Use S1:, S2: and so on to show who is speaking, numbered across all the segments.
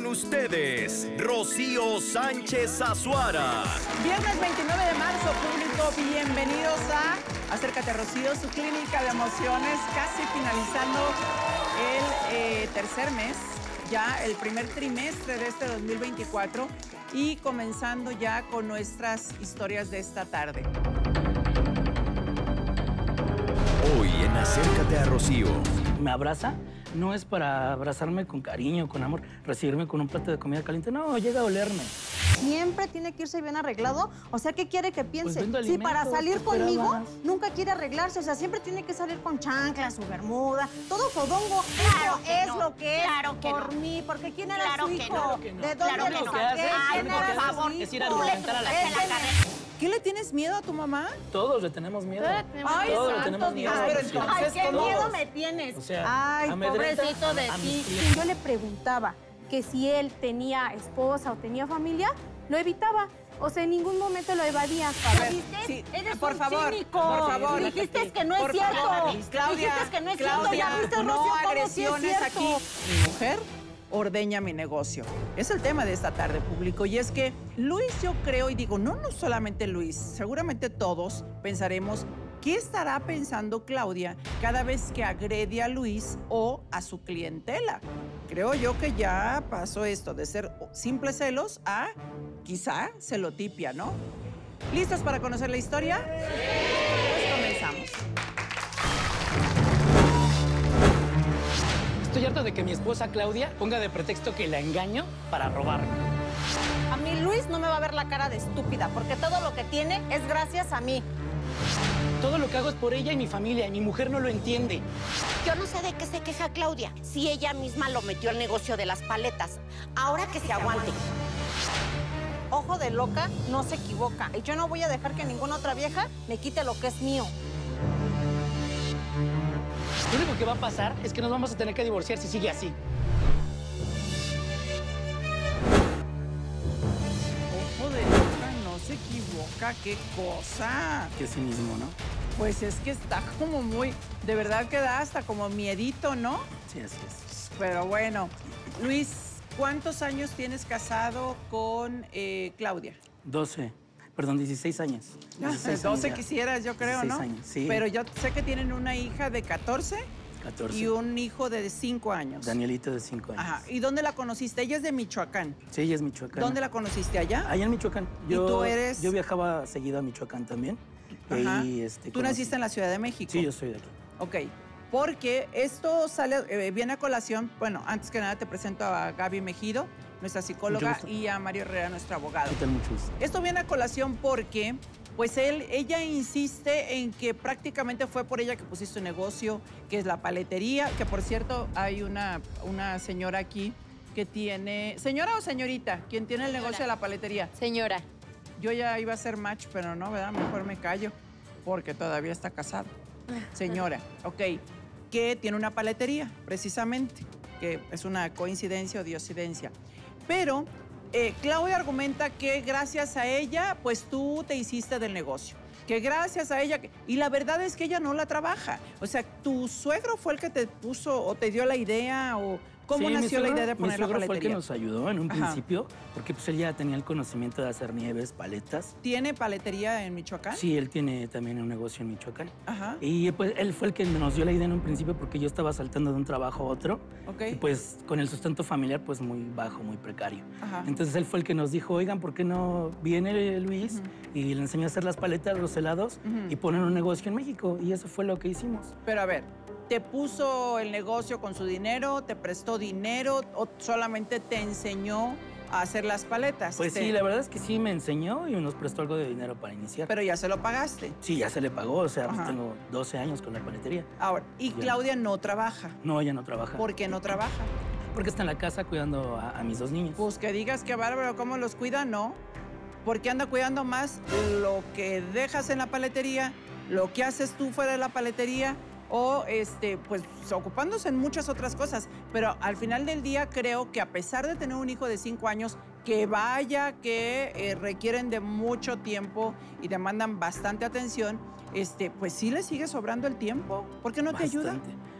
S1: Con ustedes, Rocío Sánchez Azuara.
S2: Viernes 29 de marzo, público, bienvenidos a Acércate Rocío, su clínica de emociones, casi finalizando el tercer mes, ya el primer trimestre de este 2024 y comenzando ya con nuestras historias de esta tarde.
S1: Hoy en Acércate a Rocío.
S3: Me abraza, no es para abrazarme con cariño, con amor, recibirme con un plato de comida caliente, no, llega a olerme.
S4: Siempre tiene que irse bien arreglado, o sea, ¿qué quiere que piense?
S3: Pues vendo
S4: si para
S3: alimentos,
S4: salir
S3: ¿qué
S4: conmigo,
S3: esperabas?
S4: nunca quiere arreglarse, o sea, siempre tiene que salir con chanclas, su bermuda, todo fodongo.
S5: Claro
S4: Eso
S5: que
S4: es
S5: no,
S4: lo que es
S5: claro que
S4: por
S5: no.
S4: mí, porque ¿quién era
S5: Claro
S4: su
S5: que
S4: hijo?
S5: no,
S4: ¿De dónde
S5: claro
S4: lo
S5: que no.
S4: saqué?
S5: Ay,
S4: ¿Quién
S5: por
S4: era su
S5: favor,
S4: hijo?
S3: es ir a argumentar a la
S5: gente.
S2: ¿Qué le tienes miedo a tu mamá?
S3: Todos le tenemos miedo.
S4: Ay,
S3: Todos le
S4: santo
S3: tenemos miedo.
S4: Dios.
S2: Pero
S3: Rocío.
S2: entonces,
S4: Ay, qué
S2: todos.
S4: miedo me tienes.
S3: O sea,
S4: ay,
S3: amedrenta
S4: pobrecito de
S3: a mis
S4: ti.
S3: clientes.
S6: Yo le preguntaba que si él tenía esposa o tenía familia, lo evitaba. O sea, en ningún momento lo evadía.
S2: A ver,
S4: ¿Viste?
S2: sí,
S4: Eres
S2: por
S4: un
S2: favor,
S4: cínico.
S2: por favor.
S4: Dijiste que no es
S2: Por
S4: cierto.
S2: favor, Claudia,
S4: Dijiste que no es cierto.
S2: Claudia,
S4: Ya viste,
S2: no
S4: Rocío, cómo sí es
S2: agresiones
S4: cierto.
S2: aquí. Mi mujer ordeña mi negocio. Es el tema de esta tarde, público. Y es que Luis, yo creo, y digo, no solamente Luis, seguramente todos pensaremos, ¿qué estará pensando Claudia cada vez que agrede a Luis o a su clientela? Creo yo que ya pasó esto de ser simples celos a quizá celotipia, ¿no? ¿Listos para conocer la historia? Pues comenzamos.
S3: Estoy harto de que mi esposa Claudia ponga de pretexto que la engaño para robarme.
S4: A mí Luis no me va a ver la cara de estúpida, porque todo lo que tiene es gracias a mí.
S3: Todo lo que hago es por ella y mi familia, y mi mujer no lo entiende.
S5: Yo no sé de qué se queja Claudia, si ella misma lo metió al negocio de las paletas. Ahora que se aguante.
S4: Ojo de loca no se equivoca. Y yo no voy a dejar que ninguna otra vieja me quite lo que es mío.
S3: Lo único que va a pasar es que nos vamos a tener que divorciar si sigue así.
S2: Ojo de loca, no se equivoca, qué cosa.
S3: Qué cinismo, ¿no?
S2: Pues es que está como muy, de verdad que da hasta como miedito, ¿no?
S3: Sí, así es.
S2: Pero bueno, Luis, ¿cuántos años tienes casado con Claudia?
S3: 16 años. 16
S2: 12
S3: ya.
S2: quisieras, yo creo,
S3: 16
S2: ¿no?
S3: años, sí.
S2: Pero yo sé que tienen una hija de 14
S3: 14.
S2: y un hijo de 5 años.
S3: Danielito de 5 años.
S2: Ajá. ¿Y dónde la conociste? Ella es de Michoacán.
S3: Sí, ella es Michoacán.
S2: ¿Dónde la conociste? ¿Allá?
S3: Allá en Michoacán.
S2: ¿Y tú eres?
S3: Yo viajaba seguido a Michoacán también.
S2: Ajá.
S3: Y,
S2: ¿Tú naciste en la Ciudad de México?
S3: Sí, yo soy de aquí.
S2: Ok, porque esto sale, viene a colación, bueno, antes que nada te presento a Gaby Mejido, nuestra psicóloga,
S3: Mucho gusto.
S2: y a Mario Herrera, nuestro abogado.
S3: ¿Qué tal? Mucho gusto.
S2: Esto viene a colación porque, pues ella insiste en que prácticamente fue por ella que pusiste un negocio, que es la paletería, que por cierto hay una señora aquí que tiene, ¿señora o señorita? ¿Quién tiene el negocio de la paletería?
S6: Señora.
S2: Yo ya iba a hacer match, pero no, ¿verdad? Mejor me callo, porque todavía está casado. Señora, ok, que tiene una paletería, precisamente, que es una coincidencia o diosidencia. Pero Claudia argumenta que gracias a ella, pues tú te hiciste del negocio. Que gracias a ella, y la verdad es que ella no la trabaja. O sea, ¿tu suegro fue el que te puso o te dio la idea o cómo
S3: Sí,
S2: nació la idea de poner la
S3: Mi suegro fue el que
S2: paletería?
S3: nos ayudó en un
S2: Ajá.
S3: principio, porque pues él ya tenía el conocimiento de hacer nieves, paletas.
S2: ¿Tiene paletería en Michoacán?
S3: Sí, él tiene también un negocio en Michoacán.
S2: Ajá,
S3: Y pues él fue el que nos dio la idea en un principio porque yo estaba saltando de un trabajo a otro.
S2: ok.
S3: Y pues con el sustento familiar pues muy bajo, muy precario.
S2: Ajá.
S3: Entonces él fue el que nos dijo, oigan, ¿por qué no viene Luis y le enseña a hacer las paletas, los helados y poner un negocio en México? Y eso fue lo que hicimos.
S2: Pero a ver, ¿te puso el negocio con su dinero? ¿Te prestó dinero? ¿O solamente te enseñó a hacer las paletas?
S3: Pues sí, la verdad es que sí me enseñó y nos prestó algo de dinero para iniciar.
S2: Pero ya se lo pagaste.
S3: Sí, ya se le pagó, o sea, pues
S2: Ajá.
S3: tengo 12 años con la paletería.
S2: Ahora, y
S3: Ya.
S2: Claudia no trabaja.
S3: No, ella no trabaja.
S2: ¿Por qué no trabaja?
S3: Porque está en la casa cuidando a mis 2 niños.
S2: Pues que digas que bárbaro, ¿cómo los cuida? No. Porque anda cuidando más lo que dejas en la paletería, lo que haces tú fuera de la paletería, o pues ocupándose en muchas otras cosas. Pero al final del día creo que a pesar de tener un hijo de 5 años, que vaya que requieren de mucho tiempo y demandan bastante atención, pues sí le sigue sobrando el tiempo. ¿Por qué no te ayuda?
S3: Bastante.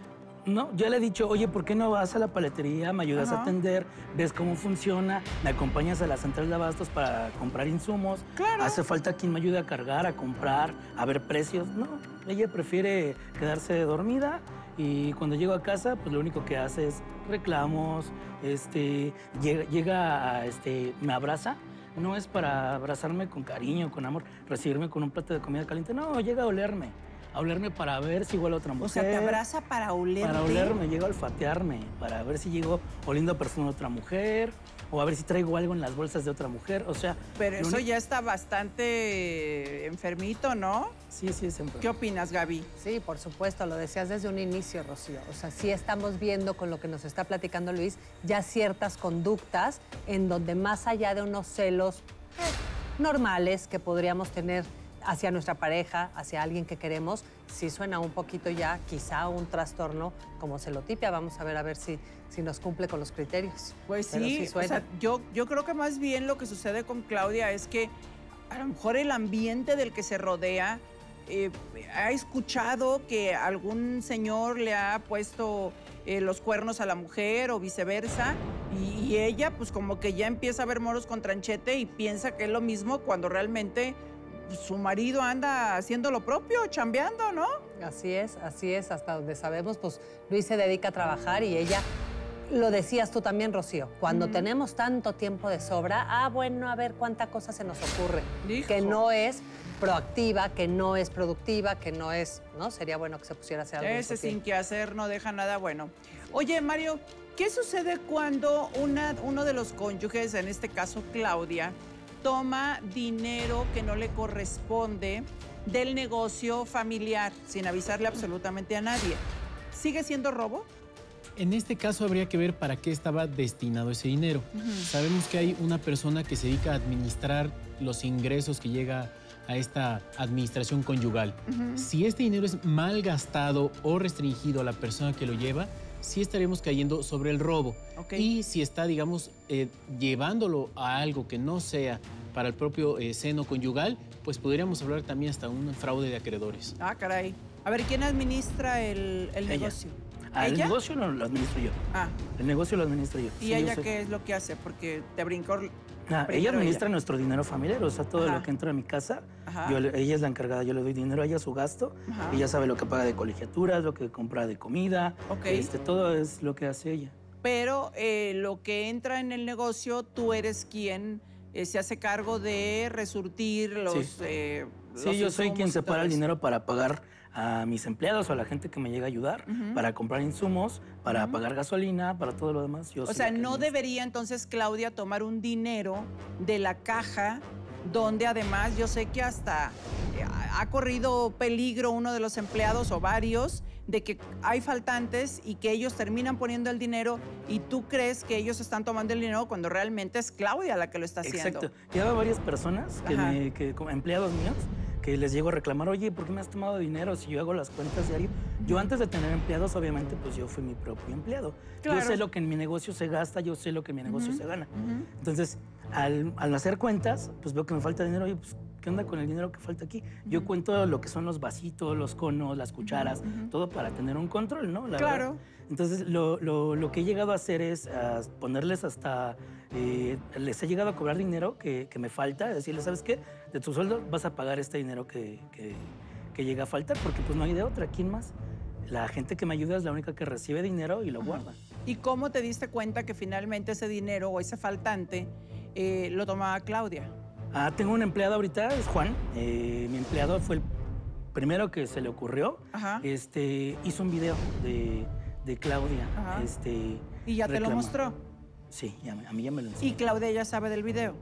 S3: No, yo le he dicho, oye, ¿por qué no vas a la paletería? Me ayudas a atender, ves cómo funciona, me acompañas a la central de abastos para comprar insumos.
S2: Claro.
S3: Hace falta quien me ayude a cargar, a comprar, a ver precios. No, ella prefiere quedarse dormida y cuando llego a casa, pues lo único que hace es reclamos, me abraza. No es para abrazarme con cariño, con amor, recibirme con un plato de comida caliente. No, llega a olerme para ver si huele a otra mujer.
S2: O sea, te abraza para olerte.
S3: Para olerme, llega a olfatearme, para ver si llego oliendo a perfume de otra mujer, o a ver si traigo algo en las bolsas de otra mujer, o sea...
S2: Pero eso ya está bastante enfermito, ¿no?
S3: Sí, es enfermito.
S2: ¿Qué opinas, Gaby?
S7: Sí, por supuesto, lo decías desde un inicio, Rocío. O sea, sí estamos viendo con lo que nos está platicando Luis ya ciertas conductas en donde más allá de unos celos normales que podríamos tener hacia nuestra pareja, hacia alguien que queremos, sí suena un poquito ya quizá un trastorno como celotipia. Vamos a ver si nos cumple con los criterios.
S2: Pues
S7: Pero
S2: sí,
S7: suena.
S2: o sea, yo creo que más bien lo que sucede con Claudia es que a lo mejor el ambiente del que se rodea ha escuchado que algún señor le ha puesto los cuernos a la mujer o viceversa y ella pues como que ya empieza a ver moros con tranchete y piensa que es lo mismo cuando realmente su marido anda haciendo lo propio, chambeando, ¿no?
S7: Así es, hasta donde sabemos, pues Luis se dedica a trabajar y ella, lo decías tú también, Rocío, cuando tenemos tanto tiempo de sobra, bueno, a ver cuánta cosa se nos ocurre,
S2: Hijo.
S7: que no es proactiva, que no es productiva, que no es, ¿no? Sería bueno que se pusiera a hacer algo.
S2: Ese sin que hacer no deja nada bueno. Oye, Mario, ¿qué sucede cuando uno de los cónyuges, en este caso Claudia, toma dinero que no le corresponde del negocio familiar sin avisarle absolutamente a nadie? ¿Sigue siendo robo?
S8: En este caso habría que ver para qué estaba destinado ese dinero. Sabemos que hay una persona que se dedica a administrar los ingresos que llega a esta administración conyugal. Si este dinero es mal gastado o restringido a la persona que lo lleva, sí estaremos cayendo sobre el robo. Y si está, digamos, llevándolo a algo que no sea para el propio seno conyugal, pues podríamos hablar también hasta un fraude de acreedores.
S2: Ah, caray. A ver, ¿quién administra el negocio?
S3: El
S2: ¿Ella?
S3: negocio lo administro yo.
S2: Ah.
S3: El negocio lo administro yo.
S2: ¿Y
S3: Sí,
S2: ella
S3: yo sé.
S2: qué es lo que hace? Porque te brincó...
S3: Ella
S2: primero
S3: administra nuestro dinero familiar, o sea, todo
S2: Ajá.
S3: lo que entra a mi casa,
S2: Ajá.
S3: ella es la encargada, yo le doy dinero a ella, su gasto,
S2: Ajá.
S3: ella sabe lo que paga de colegiaturas, lo que compra de comida, todo es lo que hace ella.
S2: Pero lo que entra en el negocio, tú eres quien se hace cargo de resurtir los...
S3: Sí, yo soy quien separa el dinero para pagar a mis empleados o a la gente que me llega a ayudar, para comprar insumos, para pagar gasolina, para todo lo demás.
S2: O sea, no debería entonces Claudia tomar un dinero de la caja donde además yo sé que hasta ha corrido peligro uno de los empleados o varios de que hay faltantes y que ellos terminan poniendo el dinero y tú crees que ellos están tomando el dinero cuando realmente es Claudia la que lo está haciendo.
S3: Exacto. Lleva varias personas, como empleados míos, que les llego a reclamar, oye, ¿por qué me has tomado dinero si yo hago las cuentas diario? Yo antes de tener empleados, obviamente, pues yo fui mi propio empleado.
S2: Claro.
S3: Yo sé lo que en mi negocio se gasta, yo sé lo que en mi negocio se gana. Entonces, al hacer cuentas, pues veo que me falta dinero, oye, pues, ¿qué onda con el dinero que falta aquí? Yo cuento lo que son los vasitos, los conos, las cucharas, todo para tener un control, ¿no?
S2: Claro.
S3: Entonces, lo que he llegado a hacer es ponerles hasta... les he llegado a cobrar dinero que me falta, decirles, ¿sabes qué? De tu sueldo vas a pagar este dinero que llega a faltar, porque pues no hay de otra. ¿Quién más? La gente que me ayuda es la única que recibe dinero y lo guarda.
S2: ¿Y cómo te diste cuenta que finalmente ese dinero o ese faltante lo tomaba Claudia?
S3: Tengo un empleado ahorita, es Juan. Mi empleado fue el primero que se le ocurrió. Hizo un video de Claudia.
S2: ¿Y ya te lo mostró?
S3: Sí, a mí ya me lo enseñó.
S2: ¿Y Claudia ya sabe del video?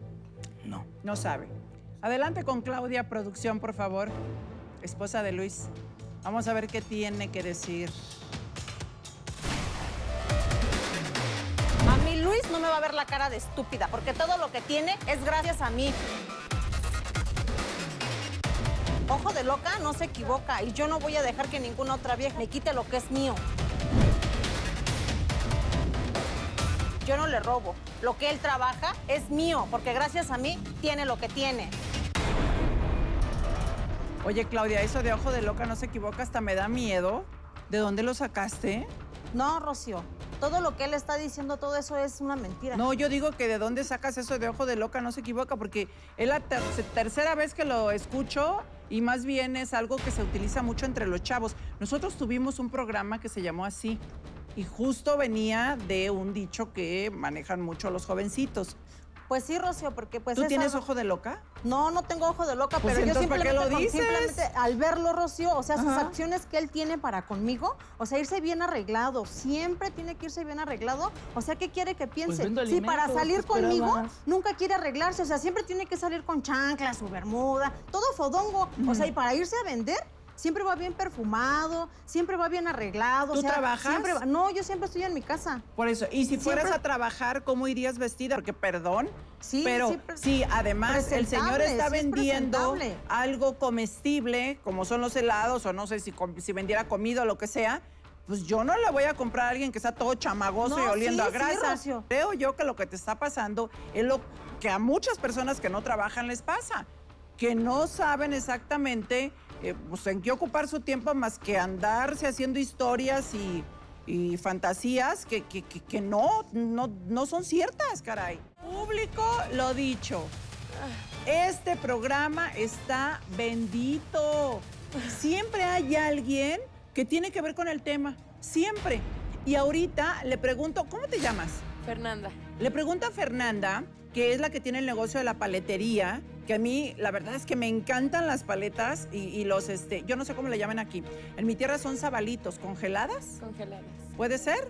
S3: No.
S2: No sabe. Adelante con Claudia, producción, por favor. Esposa de Luis. Vamos a ver qué tiene que decir.
S4: A mí Luis no me va a ver la cara de estúpida, porque todo lo que tiene es gracias a mí. Ojo de loca no se equivoca y yo no voy a dejar que ninguna otra vieja me quite lo que es mío. Yo no le robo. Lo que él trabaja es mío, porque gracias a mí tiene lo que tiene.
S2: Oye, Claudia, eso de ojo de loca no se equivoca hasta me da miedo. ¿De dónde lo sacaste?
S4: No, Rocío, todo lo que él está diciendo, todo eso es una mentira.
S2: No, yo digo que de dónde sacas eso de ojo de loca, no se equivoca, porque es la tercera vez que lo escucho y más bien es algo que se utiliza mucho entre los chavos. Nosotros tuvimos un programa que se llamó así y justo venía de un dicho que manejan mucho los jovencitos.
S4: Pues sí, Rocío, porque pues
S2: ¿Tú tienes
S4: algo...
S2: ojo de loca?
S4: No, no tengo ojo de loca,
S2: Pues
S4: pero yo
S2: entonces, ¿para qué
S4: simplemente,
S2: lo dices?
S4: simplemente al verlo, Rocío, o sea, sus
S2: Ajá.
S4: acciones que él tiene para conmigo, o sea, irse bien arreglado, siempre tiene que irse bien arreglado, o sea, ¿qué quiere que piense?
S3: vendo
S4: Si para
S3: alimentos,
S4: salir
S3: ¿qué
S4: conmigo
S3: esperabas?
S4: nunca quiere arreglarse, o sea, siempre tiene que salir con chanclas, su bermuda, todo fodongo, o sea, y para irse a vender... Siempre va bien perfumado, siempre va bien arreglado.
S2: ¿Tú
S4: o sea,
S2: trabajas?
S4: siempre no, yo siempre estoy en mi casa.
S2: Por eso, y si fueras
S4: Siempre-
S2: a trabajar, ¿cómo irías vestida? Porque, perdón,
S4: Sí,
S2: pero
S4: siempre-
S2: sí, además el señor está
S4: presentable, sí es
S2: vendiendo
S4: presentable.
S2: algo comestible, como son los helados, o no sé si vendiera comida o lo que sea, pues yo no le voy a comprar a alguien que está todo chamagoso
S4: No,
S2: y oliendo
S4: sí,
S2: a grasa.
S4: sí, Rocío.
S2: Creo yo que lo que te está pasando es lo que a muchas personas que no trabajan les pasa, que no saben exactamente pues, en qué ocupar su tiempo más que andarse haciendo historias y fantasías que no son ciertas, caray. Público, lo dicho. Este programa está bendito. Siempre hay alguien que tiene que ver con el tema. Siempre. Y ahorita le pregunto, ¿cómo te llamas?
S9: Fernanda.
S2: Le pregunto a Fernanda, que es la que tiene el negocio de la paletería, que a mí la verdad es que me encantan las paletas y los, yo no sé cómo le llaman aquí. En mi tierra son sabalitos, ¿congeladas?
S9: Congeladas.
S2: ¿Puede ser?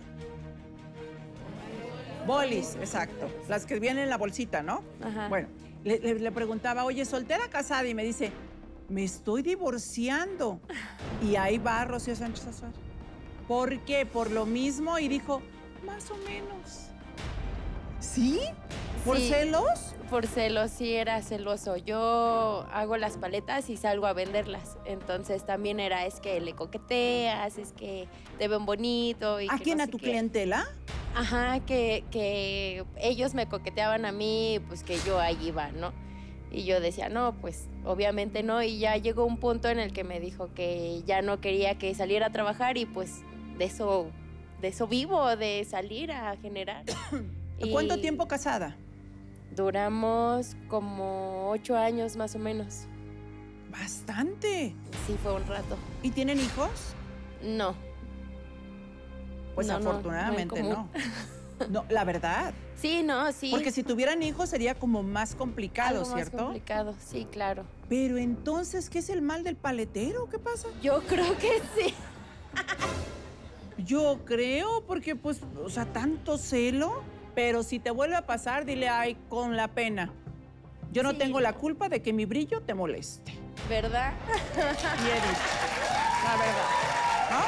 S2: Bolis, exacto. Las que vienen en la bolsita, ¿no?
S9: Ajá.
S2: Bueno, le preguntaba, oye, ¿soltera casada? Y me dice, me estoy divorciando. Y ahí va Rocío Sánchez Azuara. ¿Por qué? Por lo mismo. Y dijo, más o menos. ¿Sí? ¿Por
S9: Sí.
S2: celos?
S9: Por celos, sí era celoso. Yo hago las paletas y salgo a venderlas. Entonces también era, es que le coqueteas, es que te ven bonito. Y
S2: ¿A
S9: que
S2: quién?
S9: no
S2: ¿A
S9: sé
S2: tu
S9: qué.
S2: clientela?
S9: Ajá, que ellos me coqueteaban a mí, pues que yo ahí iba, ¿no? Y yo decía, no, pues obviamente no. Y ya llegó un punto en el que me dijo que ya no quería que saliera a trabajar y pues de eso vivo, de salir a generar.
S2: ¿Cuánto
S9: Y
S2: tiempo casada?
S9: Duramos como 8 años más o menos.
S2: Bastante.
S9: Sí, fue un rato.
S2: ¿Y tienen hijos?
S9: No.
S2: Pues
S9: No, no,
S2: afortunadamente
S9: muy
S2: no.
S9: común.
S2: No, la verdad.
S9: Sí, no, sí.
S2: Porque si tuvieran hijos sería como más complicado,
S9: algo más
S2: ¿cierto?
S9: complicado, sí, claro.
S2: Pero entonces, ¿qué es el mal del paletero? ¿Qué pasa?
S9: Yo creo que sí.
S2: Yo creo, porque pues, o sea, tanto celo. Pero si te vuelve a pasar, dile, ay, con la pena. Yo no
S9: Sí.
S2: tengo la culpa de que mi brillo te moleste.
S9: ¿Verdad?
S2: Y he dicho, la verdad, ¿no?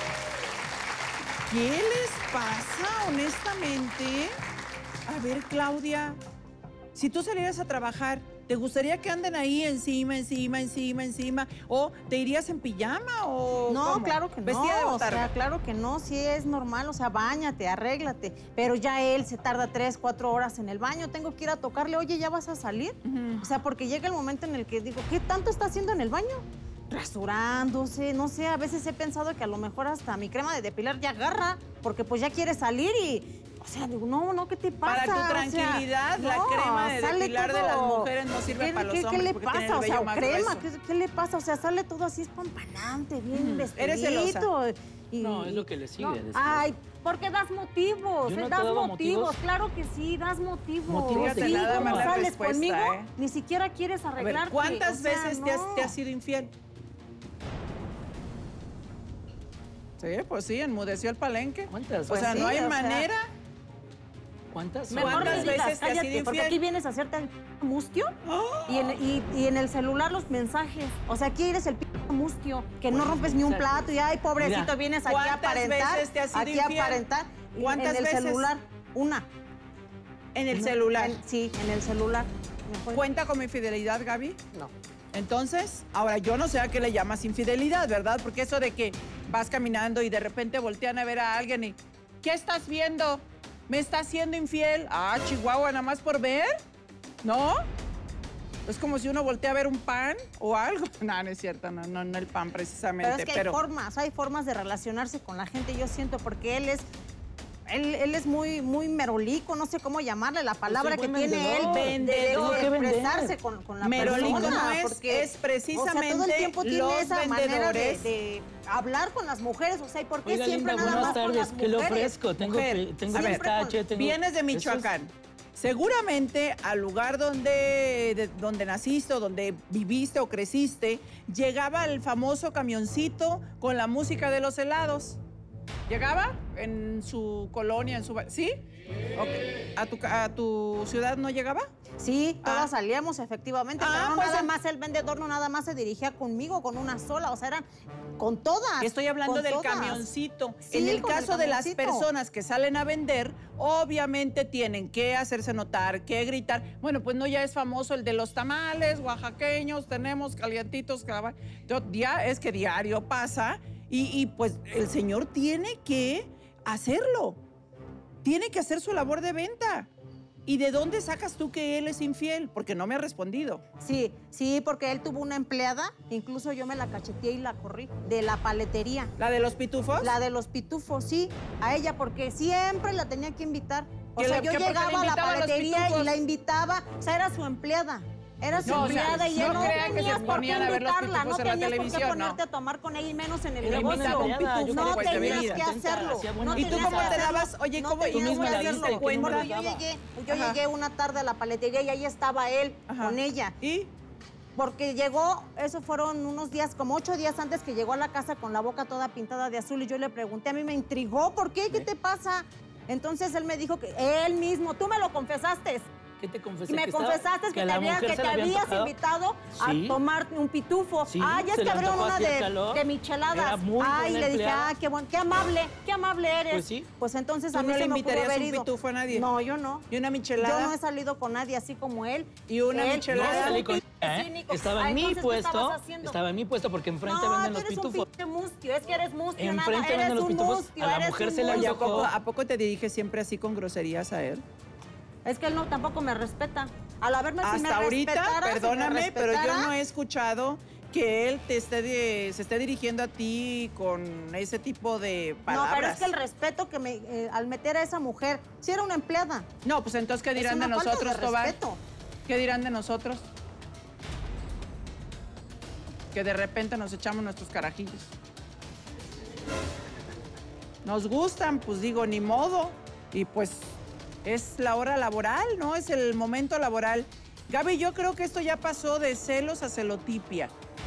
S2: ¿Qué les pasa, honestamente? A ver, Claudia, si tú salieras a trabajar, ¿te gustaría que anden ahí encima? ¿O te irías en pijama o
S4: No,
S2: cómo?
S4: claro que no.
S2: Vestida de
S4: o
S2: botarga.
S4: sea, claro que no, sí es normal, o sea, báñate, arréglate. Pero ya él se tarda 3, 4 horas en el baño, tengo que ir a tocarle, oye, ¿ya vas a salir? O sea, porque llega el momento en el que digo, ¿qué tanto está haciendo en el baño? Rasurándose, no sé, a veces he pensado que a lo mejor hasta mi crema de depilar ya agarra, porque pues ya quiere salir y... O sea, digo, no, ¿qué te pasa?
S2: Para tu
S4: O sea,
S2: tranquilidad, la
S4: no,
S2: crema de
S4: sale
S2: depilar de las
S4: todo-
S2: mujeres no sirve
S4: ¿Qué-
S2: para los
S4: qué-
S2: hombres
S4: ¿Qué le
S2: porque
S4: pasa?
S2: tienen el
S4: O sea,
S2: vello
S4: o
S2: más
S4: crema,
S2: grueso.
S4: ¿qué le pasa? O sea, sale todo así espampanante, bien vestidito.
S2: Eres celosa.
S3: No, es lo que le sigue.
S4: No,
S3: después.
S4: ay, porque das motivos,
S3: Yo no te
S4: das
S3: daba
S4: motivos,
S3: motivos.
S4: claro que sí, das motivos.
S3: Motivos de
S4: sí,
S3: nada
S4: ¿cómo
S3: más la
S4: sales
S2: respuesta,
S4: conmigo?
S2: ¿eh?
S4: Ni siquiera quieres
S2: A ver,
S4: arreglarte.
S2: ¿cuántas
S4: o sea,
S2: veces
S4: no.
S2: te has sido infiel? Sí, pues sí, enmudeció el palenque.
S3: ¿Cuántas?
S2: O sea,
S4: Pues
S2: no
S4: sí,
S2: hay
S4: o sea,
S2: manera.
S3: ¿Cuántas?
S4: Mejor
S2: ¿Cuántas
S4: ni digas,
S2: veces te has
S4: cállate,
S2: sido
S4: porque
S2: infiel?
S4: aquí vienes a hacerte el mustio y en el celular los mensajes. O sea, aquí eres el mustio, que no rompes ni un plato y ay, pobrecito,
S3: Mira,
S4: vienes aquí a
S2: ¿cuántas
S4: aparentar.
S2: veces te has sido
S4: aquí
S2: infiel?
S4: a aparentar. Y
S2: ¿Cuántas
S4: en el
S2: veces?
S4: celular, una.
S2: En el celular.
S4: Sí, en el celular. Mejor-
S2: ¿Cuenta con mi fidelidad, Gaby?
S4: No.
S2: Entonces, ahora yo no sé a qué le llamas infidelidad, ¿verdad? Porque eso de que vas caminando y de repente voltean a ver a alguien y ¿qué estás viendo? ¿Me estás siendo infiel? Ah, Chihuahua, nada más por ver. ¿No? Es como si uno voltea a ver un pan o algo. No, no es cierto, no el pan precisamente.
S4: Pero es que hay formas de relacionarse con la gente, yo siento, porque él es muy merolico, no sé cómo llamarle la palabra que tiene él, vendedor, de expresarse con la
S2: merolico
S4: persona.
S2: no es,
S4: porque,
S2: es precisamente
S4: todo el tiempo tiene
S2: los
S4: esa manera
S2: vendedores.
S4: de hablar con las mujeres, o sea, ¿y por qué
S3: Oiga,
S4: siempre
S3: Linda,
S4: nada
S3: buenas
S4: más con
S3: tardes.
S4: las
S3: ¿Qué le
S4: mujeres?
S3: ofrezco? Tengo
S2: A ver,
S3: pistache, tengo...
S2: vienes de Michoacán. Seguramente al lugar donde naciste o donde viviste o creciste, llegaba el famoso camioncito con la música de los helados. ¿Llegaba en su colonia, en su... ¿Sí? Okay. ¿A tu ciudad no llegaba?
S4: Sí, todas salíamos efectivamente, pero no
S2: pues
S4: nada más el vendedor, no nada más se dirigía conmigo con una sola, o sea, eran con todas.
S2: Estoy hablando
S4: con
S2: del
S4: todas.
S2: camioncito.
S4: Sí,
S2: en el
S4: con el
S2: caso de las
S4: camioncito.
S2: personas que salen a vender, obviamente tienen que hacerse notar, que gritar. Bueno, pues no ya es famoso el de los tamales oaxaqueños, tenemos calientitos, ya es que diario pasa y pues el señor tiene que hacerlo. Tiene que hacer su labor de venta. ¿Y de dónde sacas tú que él es infiel? Porque no me ha respondido.
S4: Sí, porque él tuvo una empleada, incluso yo me la cacheteé y la corrí, de la paletería.
S2: ¿La de los pitufos?
S4: La de los pitufos, sí, a ella, porque siempre la tenía que invitar. O sea, yo
S2: ¿Por qué
S4: llegaba a la
S2: invitaba a los
S4: paletería y
S2: pitufos?
S4: la invitaba, o sea, era su empleada. Era su empleada y él no
S2: crean que
S4: tenías
S2: se
S4: por qué
S2: ponían a ver los
S4: invitarla, no
S2: pitufos en la
S4: tenías por qué
S2: televisión,
S4: ponerte
S2: no.
S4: a tomar con ella y menos en el
S3: Era buena
S4: negocio.
S3: empleada, yo
S4: No
S3: creo que se
S4: tenías
S3: veía.
S4: que hacerlo.
S3: Hacía buena
S4: No
S2: ¿Y tú
S4: tenías
S2: cómo
S4: que
S2: te
S4: hacerlo.
S2: dabas? Oye,
S4: No
S2: ¿cómo?
S4: tenías
S3: Tú misma
S4: que
S3: la
S4: hacerlo.
S3: diste, ¿y quién
S4: Cuando
S3: más
S4: yo
S3: daba?
S4: llegué una tarde a la paletería y ahí estaba él con ella.
S2: ¿Y?
S4: Porque llegó, eso fueron unos días, como 8 días antes que llegó a la casa con la boca toda pintada de azul y yo le pregunté, a mí me intrigó, ¿por qué? ¿Qué te pasa? Entonces él me dijo que él mismo, tú me lo confesaste.
S3: ¿Qué te confesé?
S4: Y me confesaste que
S3: a
S4: te,
S3: la mujer se
S4: te
S3: le habían
S4: habías
S3: tocado.
S4: invitado
S3: Sí.
S4: a tomar un pitufo.
S3: Sí,
S4: Ay, es
S3: se
S4: que
S3: le
S4: abrieron
S3: antojó,
S4: una
S3: hacía calor.
S4: de micheladas.
S3: Era muy
S4: Ay,
S3: buena
S4: le dije,
S3: empleada.
S4: qué bueno, qué amable eres.
S3: Pues sí.
S4: Pues entonces
S2: ¿Tú
S4: a mí
S2: no
S4: se
S2: le
S4: me pudo
S2: invitarías
S4: haber
S2: un
S4: ido.
S2: pitufo a nadie?
S4: No, yo no.
S2: ¿Y una michelada?
S4: Yo no he salido con nadie así como él.
S2: ¿Y una
S4: Él-
S2: michelada?
S3: No
S4: Él
S3: salí
S4: es
S3: con
S4: un
S3: ella,
S4: cínico.
S3: Estaba en
S4: Ay,
S3: mi
S4: entonces, ¿qué
S3: puesto.
S4: estabas haciendo?
S3: Estaba en mi puesto porque enfrente
S4: No,
S3: venden
S4: tú
S3: los
S4: eres un
S3: pitufos.
S4: pinche mustio, es que eres mustio,
S3: Enfrente
S4: nada,
S3: venden
S4: eres
S3: los
S4: un
S3: pitufos,
S4: mustio,
S3: a la
S4: eres
S3: mujer
S4: un
S3: se le
S2: Oye,
S4: mustio.
S2: ¿a poco te dirige siempre así con groserías a él?
S4: Es que él no, tampoco me respeta. Al haberme si me
S2: Hasta ahorita,
S4: respetara, si me
S2: perdóname, pero yo
S4: respetara,
S2: no he escuchado que él se esté dirigiendo a ti con ese tipo de palabras.
S4: No, pero es que el respeto que al meter a esa mujer, si era una empleada.
S2: No, pues entonces, ¿qué dirán
S4: Es
S2: de
S4: una falta
S2: nosotros,
S4: de
S2: Tobar?
S4: respeto.
S2: ¿Qué dirán de nosotros? Que de repente nos echamos nuestros carajillos. Nos gustan, pues digo, ni modo. Y pues es la hora laboral, ¿no? Es el momento laboral. Gaby, yo creo que esto ya pasó de celos a celotipia.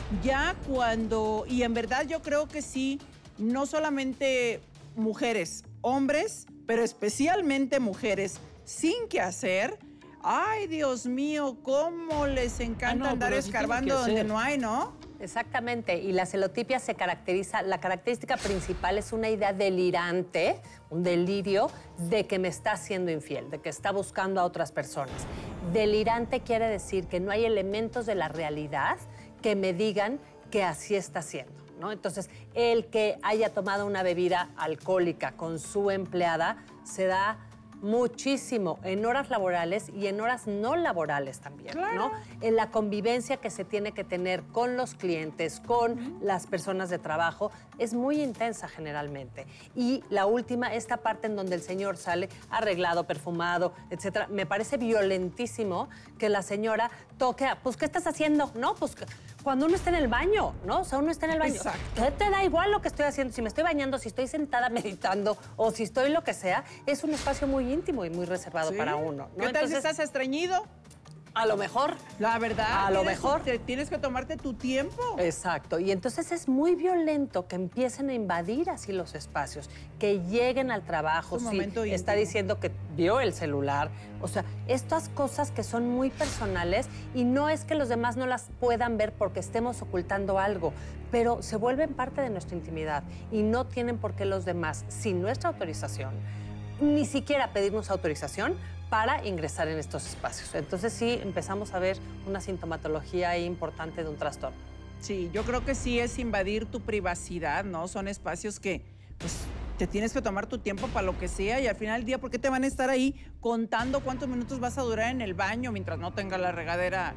S2: Ya cuando, y en verdad yo creo que sí, no solamente mujeres, hombres, pero especialmente mujeres sin que hacer. Ay, Dios mío, cómo les encanta andar
S3: pero sí tienen
S2: escarbando
S3: que
S2: donde
S3: hacer.
S2: no hay, ¿no?
S7: Exactamente, y la celotipia se caracteriza, la característica principal es una idea delirante, un delirio de que me está haciendo infiel, de que está buscando a otras personas. Delirante quiere decir que no hay elementos de la realidad que me digan que así está haciendo, ¿no? Entonces, el que haya tomado una bebida alcohólica con su empleada se da muchísimo en horas laborales y en horas no laborales también, ¿no? En la convivencia que se tiene que tener con los clientes, con las personas de trabajo, es muy intensa generalmente. Y la última, esta parte en donde el señor sale arreglado, perfumado, etcétera, me parece violentísimo que la señora toque, pues, ¿qué estás haciendo? No, pues, cuando uno está en el baño, ¿no? O sea, uno está en el baño.
S2: Exacto.
S7: ¿Qué te da igual lo que estoy haciendo? Si me estoy bañando, si estoy sentada meditando o si estoy lo que sea, es un espacio muy íntimo y muy reservado
S2: Sí.
S7: para uno, ¿no?
S2: ¿Qué tal si
S7: Entonces,
S2: estás estreñido?
S7: a lo mejor.
S2: La verdad.
S7: A lo mejor.
S2: Tienes que tomarte tu tiempo.
S7: Exacto. Y entonces es muy violento que empiecen a invadir así los espacios, que lleguen al trabajo.
S2: Es un
S7: Sí,
S2: momento
S7: está
S2: íntimo.
S7: diciendo que vio el celular. O sea, estas cosas que son muy personales y no es que los demás no las puedan ver porque estemos ocultando algo, pero se vuelven parte de nuestra intimidad y no tienen por qué los demás, sin nuestra autorización, ni siquiera pedirnos autorización para ingresar en estos espacios. Entonces sí empezamos a ver una sintomatología ahí importante de un trastorno.
S2: Sí, yo creo que sí es invadir tu privacidad, ¿no? Son espacios que, pues, te tienes que tomar tu tiempo para lo que sea y al final del día, ¿por qué te van a estar ahí contando cuántos minutos vas a durar en el baño mientras no tenga la regadera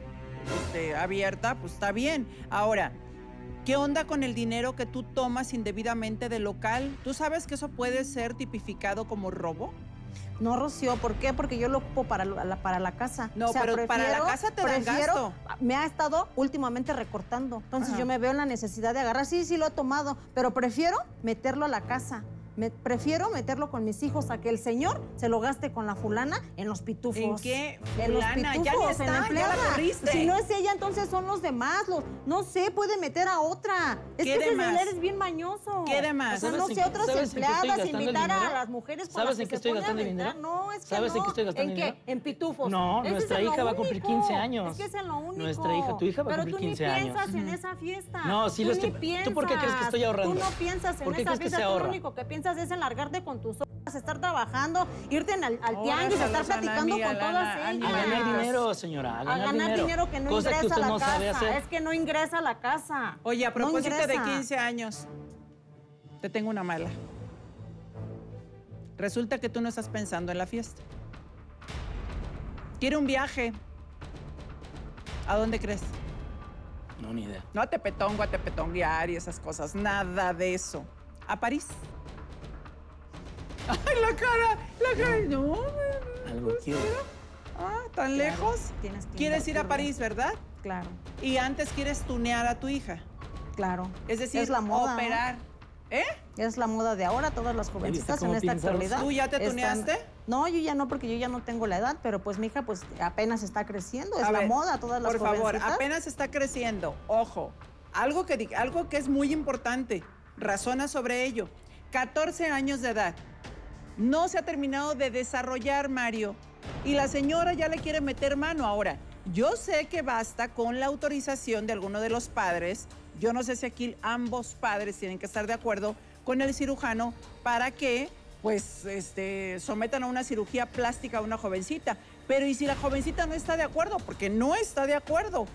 S2: abierta, pues está bien. Ahora, ¿qué onda con el dinero que tú tomas indebidamente del local? ¿Tú sabes que eso puede ser tipificado como robo?
S4: No, Rocío, ¿por qué? Porque yo lo ocupo para la casa.
S2: No, pero para la casa te dan gasto.
S4: Me ha estado últimamente recortando. Entonces yo me veo en la necesidad de agarrar. Sí, lo he tomado, pero prefiero meterlo a la casa. Prefiero meterlo con mis hijos a que el señor se lo gaste con la fulana en los pitufos.
S2: ¿En qué
S4: En los
S2: fulana?
S4: pitufos,
S2: Ya ni
S4: en
S2: está,
S4: la
S2: ya
S4: empleada.
S2: la corriste.
S4: Si no es ella, entonces son los demás. No sé, puede meter a otra. Es
S2: ¿Qué
S4: que ese
S2: demás?
S4: señor es bien mañoso.
S2: ¿Qué demás?
S4: O sea, no
S3: ¿Sabes en
S4: sé,
S3: qué-
S4: otras
S3: sabes en qué estoy
S4: empleadas,
S3: gastando el
S4: invitar a
S3: dinero?
S4: las mujeres con
S3: ¿Sabes
S4: las
S3: en
S4: que
S3: qué
S4: se
S3: estoy
S4: pone a
S3: gastando el
S4: aventar.
S3: dinero?
S4: No, es que
S3: ¿Sabes en
S4: no.
S3: qué estoy gastando
S4: ¿En
S3: el
S4: qué?
S3: dinero?
S4: En pitufos.
S3: No,
S4: Ese
S3: nuestra
S4: es lo
S3: hija va a cumplir
S4: único.
S3: 15 años.
S4: Es que es en lo único.
S3: Nuestra hija, tu hija va a cumplir 15
S4: Pero
S3: años.
S4: tú ni piensas en esa fiesta.
S3: No, sí lo estoy- ¿Tú por qué crees que estoy ahorrando?
S4: Tú no piensas en
S3: ¿Por qué
S4: esa
S3: crees que
S4: fiesta.
S3: se
S4: Tú lo
S3: ahorra?
S4: único que piensas es en largarte con tus horas, estar trabajando, irte al
S2: Ahora,
S4: tianguis, estar
S2: saludos a la
S4: platicando
S2: amiga,
S4: con todas
S2: a
S4: ellas.
S3: A ganar dinero, señora, a ganar
S4: dinero que no
S3: Cosa
S4: ingresa
S3: que usted
S4: a la
S3: no sabe
S4: casa.
S3: hacer.
S4: Es que no ingresa a la casa.
S2: Oye, a
S4: No
S2: propósito de
S4: ingresa.
S2: 15 años, te tengo una mala. Resulta que tú no estás pensando en la fiesta. Quiere un viaje. ¿A dónde crees?
S3: No, ni idea.
S2: No a Tepetongo, a Tepetonguear y esas cosas. Nada de eso. ¿A París? ¡Ay, la cara! No,
S3: Algo quiero.
S2: ¿tan
S4: Claro,
S2: lejos?
S4: tienes que
S2: Quieres ir a
S4: invertirle.
S2: París, ¿verdad?
S4: Claro,
S2: Y antes quieres tunear a tu hija.
S4: claro.
S2: Es decir,
S4: es la moda, ¿no?
S2: operar. ¿Eh?
S4: Es la moda de ahora, todas las jovencitas
S3: cómo
S4: en esta
S3: piensas?
S4: actualidad.
S2: ¿Tú ya te
S4: están-
S2: tuneaste?
S4: No, yo ya no, porque yo ya no tengo la edad, pero pues mi hija pues apenas está creciendo, es
S2: A
S4: la
S2: ver,
S4: moda, todas las
S2: Por favor,
S4: jovencitas.
S2: apenas está creciendo. Ojo, algo que es muy importante. Razona sobre ello. 14 años de edad. No se ha terminado de desarrollar, Mario. Y la señora ya le quiere meter mano ahora. Yo sé que basta con la autorización de alguno de los padres. Yo no sé si aquí ambos padres tienen que estar de acuerdo con el cirujano para que, pues, sometan a una cirugía plástica a una jovencita. Pero ¿y si la jovencita no está de acuerdo? Porque no está de acuerdo.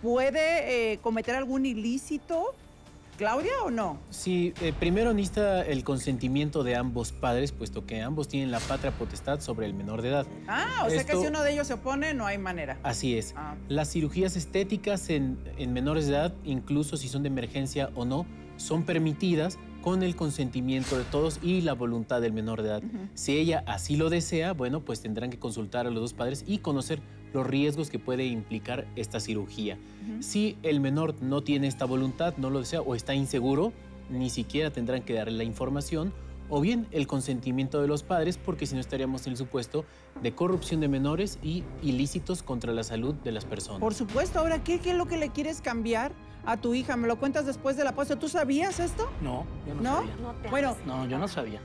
S2: ¿Puede cometer algún ilícito, Claudia, o no?
S8: Sí, primero necesita el consentimiento de ambos padres, puesto que ambos tienen la patria potestad sobre el menor de edad.
S2: Ah, o sea que
S8: Esto-
S2: si uno de ellos se opone, no hay manera.
S8: Así es.
S2: Ah.
S8: Las cirugías estéticas en menores de edad, incluso si son de emergencia o no, son permitidas con el consentimiento de todos y la voluntad del menor de edad. Si ella así lo desea, bueno, pues tendrán que consultar a los dos padres y conocer los riesgos que puede implicar esta cirugía. Si el menor no tiene esta voluntad, no lo desea o está inseguro, ni siquiera tendrán que darle la información o bien el consentimiento de los padres, porque si no estaríamos en el supuesto de corrupción de menores y ilícitos contra la salud de las personas.
S2: Por supuesto. Ahora, ¿qué es lo que le quieres cambiar a tu hija? ¿Me lo cuentas después de la pausa? ¿Tú sabías esto?
S3: No, yo no,
S2: ¿No?
S3: sabía.
S4: No te
S2: Bueno,
S3: No, yo no sabía.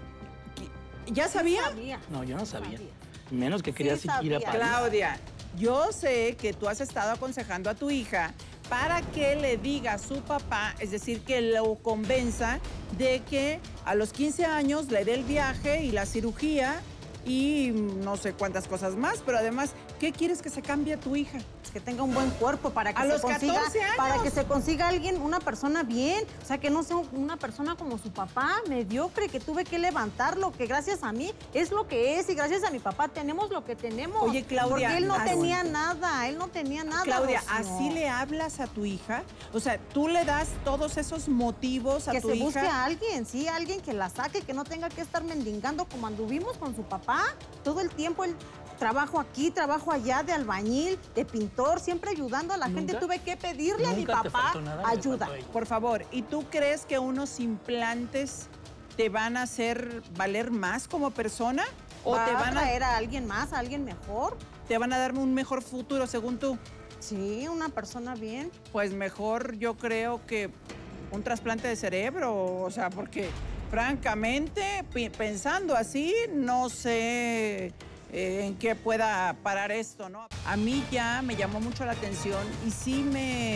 S2: ¿ya sabía?
S3: No, yo no sabía. Menos que querías
S4: Sí
S3: ir a
S4: sabía.
S3: París.
S2: Claudia, yo sé que tú has estado aconsejando a tu hija para que le diga a su papá, es decir, que lo convenza de que a los 15 años le dé el viaje y la cirugía y no sé cuántas cosas más, pero además, ¿qué quieres que se cambie a tu hija?
S4: Que tenga un buen cuerpo para que
S2: A
S4: se
S2: los
S4: consiga
S2: 14 años.
S4: para que se consiga alguien, una persona bien, o sea, que no sea una persona como su papá, mediocre, que tuve que levantarlo, que gracias a mí es lo que es y gracias a mi papá tenemos lo que tenemos.
S2: Oye, Claudia,
S4: porque él no
S2: así-
S4: tenía nada,
S2: Claudia,
S4: Rocío.
S2: ¿así le hablas a tu hija? O sea, ¿tú le das todos esos motivos a
S4: que
S2: tu
S4: se
S2: hija?
S4: busque a alguien, sí, alguien que la saque, que no tenga que estar mendigando como anduvimos con su papá. Todo el tiempo él trabajo aquí, trabajo allá, de albañil, de pintor, siempre ayudando a la gente.
S3: ¿Nunca?
S4: Tuve que pedirle a mi
S3: Nunca te
S4: papá
S3: faltó nada, le
S4: ayuda.
S3: faltó a ella.
S2: Por favor, ¿y tú crees que unos implantes te van a hacer valer más como persona? ¿O
S4: ¿Va
S2: te
S4: a
S2: van a,
S4: traer a alguien más, a alguien mejor?
S2: te van a dar un mejor futuro, según tú?
S4: Sí, una persona bien.
S2: Pues mejor yo creo que un trasplante de cerebro, o sea, porque francamente, pensando así, no sé en qué pueda parar esto, ¿no? A mí ya me llamó mucho la atención y sí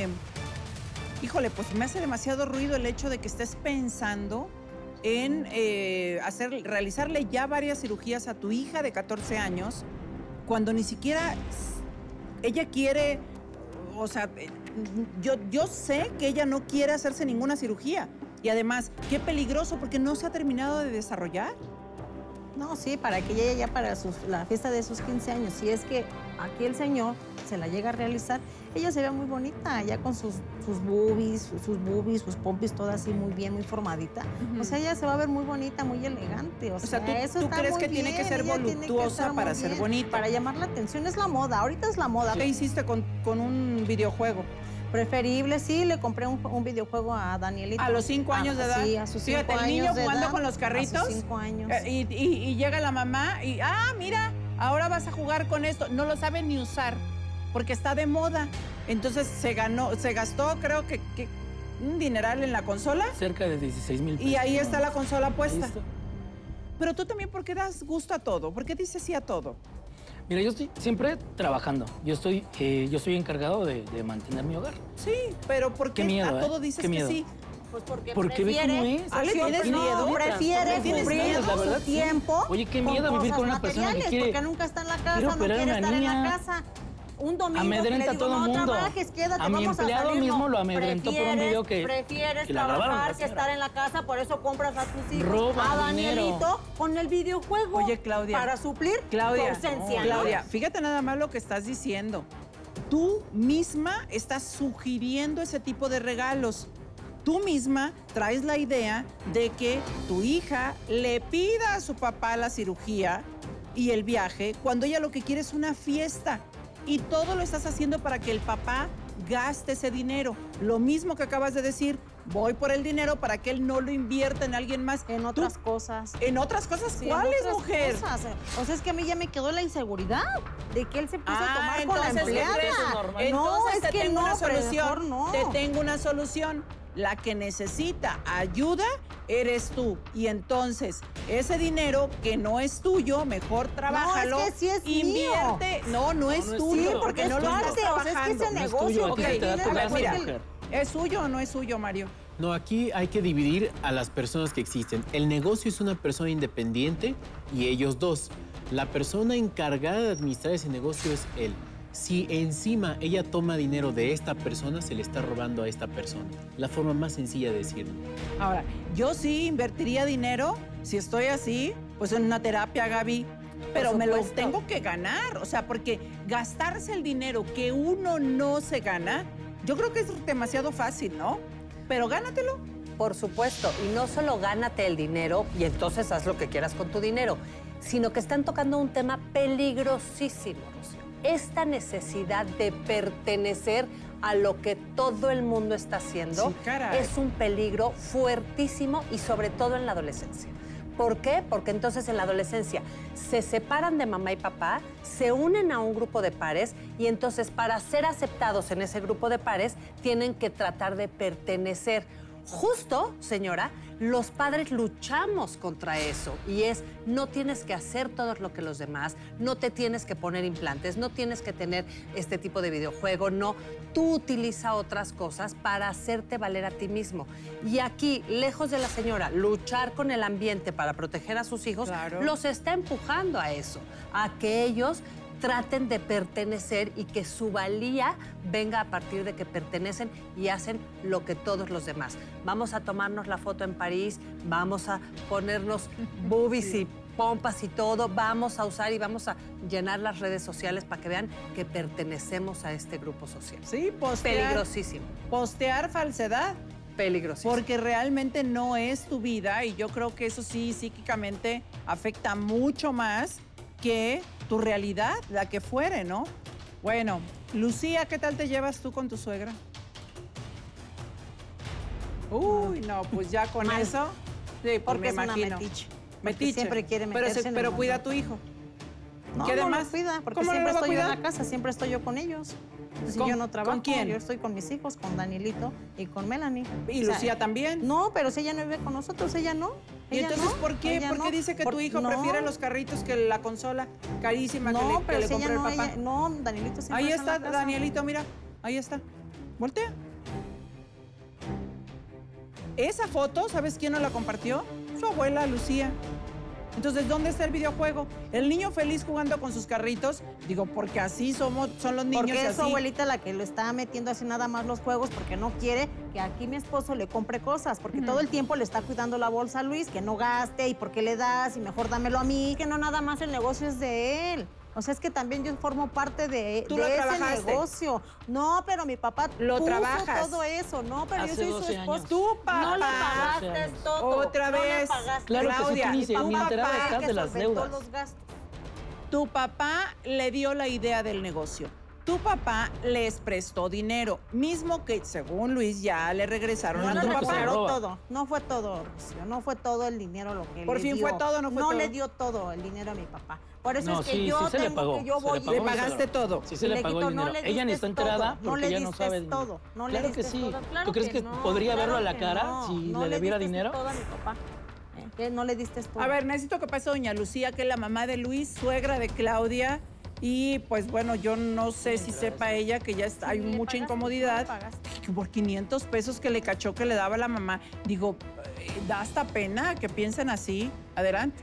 S2: híjole, pues me hace demasiado ruido el hecho de que estés pensando en realizarle ya varias cirugías a tu hija de 14 años, cuando ni siquiera ella quiere, o sea, yo sé que ella no quiere hacerse ninguna cirugía. Y además, qué peligroso, porque no se ha terminado de desarrollar.
S4: No, sí, para que llegue ya para la fiesta de sus 15 años. Si es que aquí el señor se la llega a realizar, ella se ve muy bonita, ya con sus boobies, sus pompis, toda así muy bien, muy formadita. O sea, ella se va a ver muy bonita, muy elegante. O sea,
S2: ¿tú crees que tiene que ser voluptuosa para ser bonita?
S4: Para llamar la atención, es la moda, ahorita es la moda.
S2: ¿Qué hiciste con un videojuego?
S4: Preferible, sí, le compré un videojuego a Danielito.
S2: ¿A los 5 años de edad?
S4: Sí, a sus 5 años.
S2: Fíjate, el niño
S4: de
S2: jugando
S4: edad,
S2: con los carritos.
S4: A sus 5 años.
S2: Y llega la mamá y, mira, ahora vas a jugar con esto. No lo sabe ni usar, porque está de moda. Entonces se gastó, creo que un dineral en la consola.
S3: Cerca de 16,000 pesos.
S2: Y ahí está la consola puesta.
S3: Listo.
S2: Pero tú también, ¿por qué das gusto a todo? ¿Por qué dices sí a todo?
S3: Mira, yo estoy siempre trabajando. Yo soy encargado de mantener mi hogar.
S2: Sí, pero ¿por qué
S3: miedo,
S2: a todo dices
S3: qué miedo.
S2: que sí?
S4: Pues porque
S3: ve cómo es.
S2: Ale, ¿tienes miedo?
S4: Prefiere cubrir
S3: la verdad,
S4: su tiempo.
S3: Oye, qué miedo vivir con una persona que quiere.
S4: Porque nunca está en la casa, no
S3: operar a
S4: quiere
S3: una
S4: estar en
S3: niña.
S4: la casa. Un domingo
S3: Amedrenta
S4: que le digo,
S3: a todo
S4: no
S3: mundo.
S4: trabajes, quédate,
S3: A mi
S4: vamos
S3: empleado
S4: salir,
S3: mismo
S4: no.
S3: lo amedrentó por un video que
S4: Prefieres
S3: la grabaron,
S4: trabajar
S3: la
S4: que estar en la casa, por eso compras a tus hijos.
S3: Roba
S4: a Danielito
S3: dinero.
S4: con el videojuego.
S2: Oye, Claudia.
S4: Para suplir tu ausencia, ¿no?
S2: Claudia, fíjate nada más lo que estás diciendo. Tú misma estás sugiriendo ese tipo de regalos. Tú misma traes la idea de que tu hija le pida a su papá la cirugía y el viaje cuando ella lo que quiere es una fiesta. Y todo lo estás haciendo para que el papá gaste ese dinero. Lo mismo que acabas de decir, voy por el dinero para que él no lo invierta en alguien más.
S4: En otras cosas.
S2: ¿En otras cosas?
S4: Sí,
S2: ¿Cuáles,
S4: en otras
S2: mujer?
S4: cosas. O sea, es que a mí ya me quedó la inseguridad de que él se puso a tomar con la
S2: entonces,
S4: empleada.
S2: ¿qué crees?
S4: No,
S2: Entonces
S4: es
S2: te
S4: que
S2: tengo
S4: no,
S2: una
S4: pero
S2: solución.
S4: mejor no.
S2: Te tengo una solución. La que necesita ayuda eres tú. Y entonces, ese dinero que no es tuyo, mejor trabájalo.
S4: No, es que sí es
S2: invierte.
S4: mío.
S2: No es tuyo,
S4: sí,
S2: porque
S4: es
S2: no lo estás
S4: parte, o sea, es que
S2: trabajando.
S4: ese
S3: No es
S4: negocio
S3: tuyo, a ti
S4: que
S3: se te da
S4: tiene,
S3: tu gasto,
S4: mira,
S3: mujer.
S2: ¿Es suyo o no es suyo, Mario?
S8: No, aquí hay que dividir a las personas que existen. El negocio es una persona independiente y ellos dos. La persona encargada de administrar ese negocio es él. Si encima ella toma dinero de esta persona, se le está robando a esta persona. La forma más sencilla de decirlo.
S2: Ahora, yo sí invertiría dinero, si estoy así, pues en una terapia, Gaby. Pero me lo tengo que ganar. O sea, porque gastarse el dinero que uno no se gana, yo creo que es demasiado fácil, ¿no? Pero gánatelo.
S7: Por supuesto, y no solo gánate el dinero y entonces haz lo que quieras con tu dinero, sino que están tocando un tema peligrosísimo, Rocío. Esta necesidad de pertenecer a lo que todo el mundo está haciendo
S2: Sí, caray.
S7: es un peligro fuertísimo y sobre todo en la adolescencia. ¿Por qué? Porque entonces en la adolescencia se separan de mamá y papá, se unen a un grupo de pares y entonces para ser aceptados en ese grupo de pares tienen que tratar de pertenecer. Justo, señora, los padres luchamos contra eso y es no tienes que hacer todo lo que los demás, no te tienes que poner implantes, no tienes que tener este tipo de videojuego, no. Tú utiliza otras cosas para hacerte valer a ti mismo. Y aquí, lejos de la señora, luchar con el ambiente para proteger a sus hijos,
S2: Claro.
S7: los está empujando a eso, a que ellos traten de pertenecer y que su valía venga a partir de que pertenecen y hacen lo que todos los demás. Vamos a tomarnos la foto en París, vamos a ponernos boobies y pompas y todo, vamos a usar y vamos a llenar las redes sociales para que vean que pertenecemos a este grupo social.
S2: Sí, postear.
S7: Peligrosísimo,
S2: Postear falsedad.
S7: peligrosísimo.
S2: Porque realmente no es tu vida y yo creo que eso sí, psíquicamente afecta mucho más que tu realidad, la que fuere, ¿no? Bueno, Lucía, ¿qué tal te llevas tú con tu suegra? Uy, no, pues ya con
S4: Mal.
S2: eso, sí, pues
S4: Porque
S2: me
S4: es una
S2: imagino.
S4: metiche.
S2: Metiche.
S4: siempre quiere
S2: Pero,
S4: meterse en el
S2: pero cuida a
S4: mundo.
S2: tu hijo.
S4: No,
S2: ¿Qué
S4: no
S2: demás?
S4: lo cuida, porque
S2: ¿Cómo no
S4: siempre
S2: lo va a
S4: estoy yo en
S2: cuidar?
S4: la casa, siempre estoy yo con ellos. Si
S2: ¿Con-
S4: yo no trabajo,
S2: con quién?
S4: yo estoy con mis hijos, con Danielito y con Melanie.
S2: ¿Y
S4: O sea,
S2: Lucía también?
S4: No, pero si ella no vive con nosotros, ella no.
S2: ¿Y
S4: Ella
S2: entonces
S4: no,
S2: por qué?
S4: ella
S2: ¿Por qué
S4: no.
S2: dice que tu hijo
S4: no,
S2: prefiere los carritos que la consola carísima que
S4: No,
S2: le,
S4: pero
S2: que le
S4: si ella
S2: compró
S4: no,
S2: el papá?
S4: no, Danielito siempre
S2: Ahí
S4: está
S2: está,
S4: en la casa.
S2: Danielito, mira. Ahí está. Voltea. Esa foto, ¿sabes quién nos la compartió? Su abuela, Lucía. Entonces, ¿dónde está el videojuego? El niño feliz jugando con sus carritos. Digo, porque así son los niños
S4: Porque
S2: y
S4: es su
S2: así.
S4: abuelita la que lo está metiendo así nada más los juegos porque no quiere que aquí mi esposo le compre cosas, porque todo el tiempo le está cuidando la bolsa a Luis, que no gaste y por qué le das y mejor dámelo a mí, que no nada más el negocio es de él. O sea, es que también yo formo parte de
S2: ¿Tú lo
S4: ese
S2: trabajaste?
S4: negocio. No, pero mi papá
S2: Lo
S4: puso
S2: trabajas.
S4: todo eso. No, pero
S3: Hace
S4: yo soy su
S3: 12
S4: esposa.
S3: años.
S2: Tu papá.
S4: No le
S3: 12
S4: pagaste
S3: años.
S4: todo.
S2: Otra
S4: No le
S2: vez.
S4: pagaste.
S3: Claro que sí,
S2: Claudia,
S3: tú ni
S2: tu
S3: ni enterada
S2: papá
S3: estás
S4: que
S3: de las
S4: solventó
S3: deudas.
S4: los gastos.
S2: Tu papá le dio la idea del negocio. Tu papá les prestó dinero, mismo que, según Luis, ya le regresaron
S3: No,
S2: a
S3: no
S2: tu
S3: le
S2: papá.
S3: regresaron. roba.
S4: todo. No fue todo, Rocío. No fue todo el dinero lo que
S2: Por
S4: le
S2: fin
S4: dio.
S2: fue todo, ¿no fue
S4: No
S2: todo?
S4: le dio todo el dinero a mi papá. Por eso
S3: No,
S4: es que
S3: sí,
S4: yo
S3: sí se le
S4: tengo
S3: pagó,
S4: que yo
S3: se le
S4: voy
S3: pagó.
S2: Le
S4: y
S2: pagaste todo.
S3: Sí se
S4: Y
S3: le
S4: le
S3: pagó
S4: quito,
S3: el
S4: no
S3: dinero.
S4: le
S3: Ella ni
S4: diste
S3: está enterada
S4: todo, no
S3: porque
S4: le
S3: ella no
S4: diste
S3: sabe.
S4: todo, no le
S3: Claro que
S4: diste
S3: sí.
S4: todo. Claro
S3: ¿Tú crees que
S4: no,
S3: podría
S4: claro
S3: verlo a la
S4: que
S3: cara
S4: no.
S3: si
S4: No
S3: le debiera
S4: diste
S3: dinero?
S4: todo a mi papá. No le diste todo.
S2: A ver, necesito que pase doña Lucía, que es la mamá de Luis, suegra de Claudia. Y pues bueno, yo no sé si sepa ella que ya está, hay
S4: ¿Le
S2: mucha
S4: pagaste?
S2: incomodidad.
S4: ¿No le pagaste?
S2: Que por 500 pesos que le cachó que le daba la mamá. Digo, da hasta pena que piensen así. Adelante.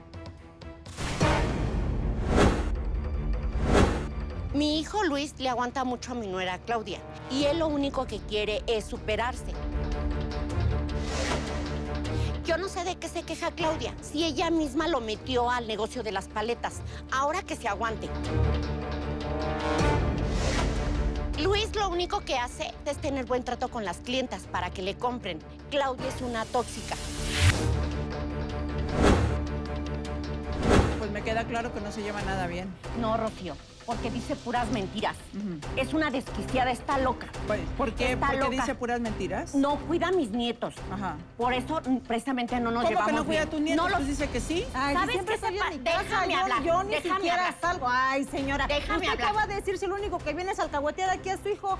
S5: Mi hijo Luis le aguanta mucho a mi nuera Claudia y él lo único que quiere es superarse. Yo no sé de qué se queja Claudia, si ella misma lo metió al negocio de las paletas. Ahora que se aguante. Luis lo único que hace es tener buen trato con las clientas para que le compren. Claudia es una tóxica.
S2: Pues me queda claro que no se lleva nada bien.
S5: No, Rocío, porque dice puras mentiras.
S2: Ujú.
S5: Es una desquiciada, está loca.
S2: ¿Por qué?
S5: Está
S2: ¿Porque
S5: loca.
S2: dice puras mentiras?
S5: No cuida a mis nietos.
S2: Ajá.
S5: Por eso, precisamente, no nos
S2: ¿Cómo
S5: llevamos
S2: que no cuida a
S5: bien.
S2: tu nieto?
S5: No los
S2: Pues dice que sí.
S4: Ay,
S5: ¿Sabes
S4: si siempre
S5: qué
S4: estoy
S5: sepa?
S4: en mi casa,
S5: Déjame hablar,
S4: yo ni
S5: déjame
S4: siquiera
S5: hablar.
S4: salgo. Ay, señora,
S5: Déjame
S4: usted
S5: hablar.
S4: acaba de decir si lo único que viene es alcahuetear aquí a su hijo.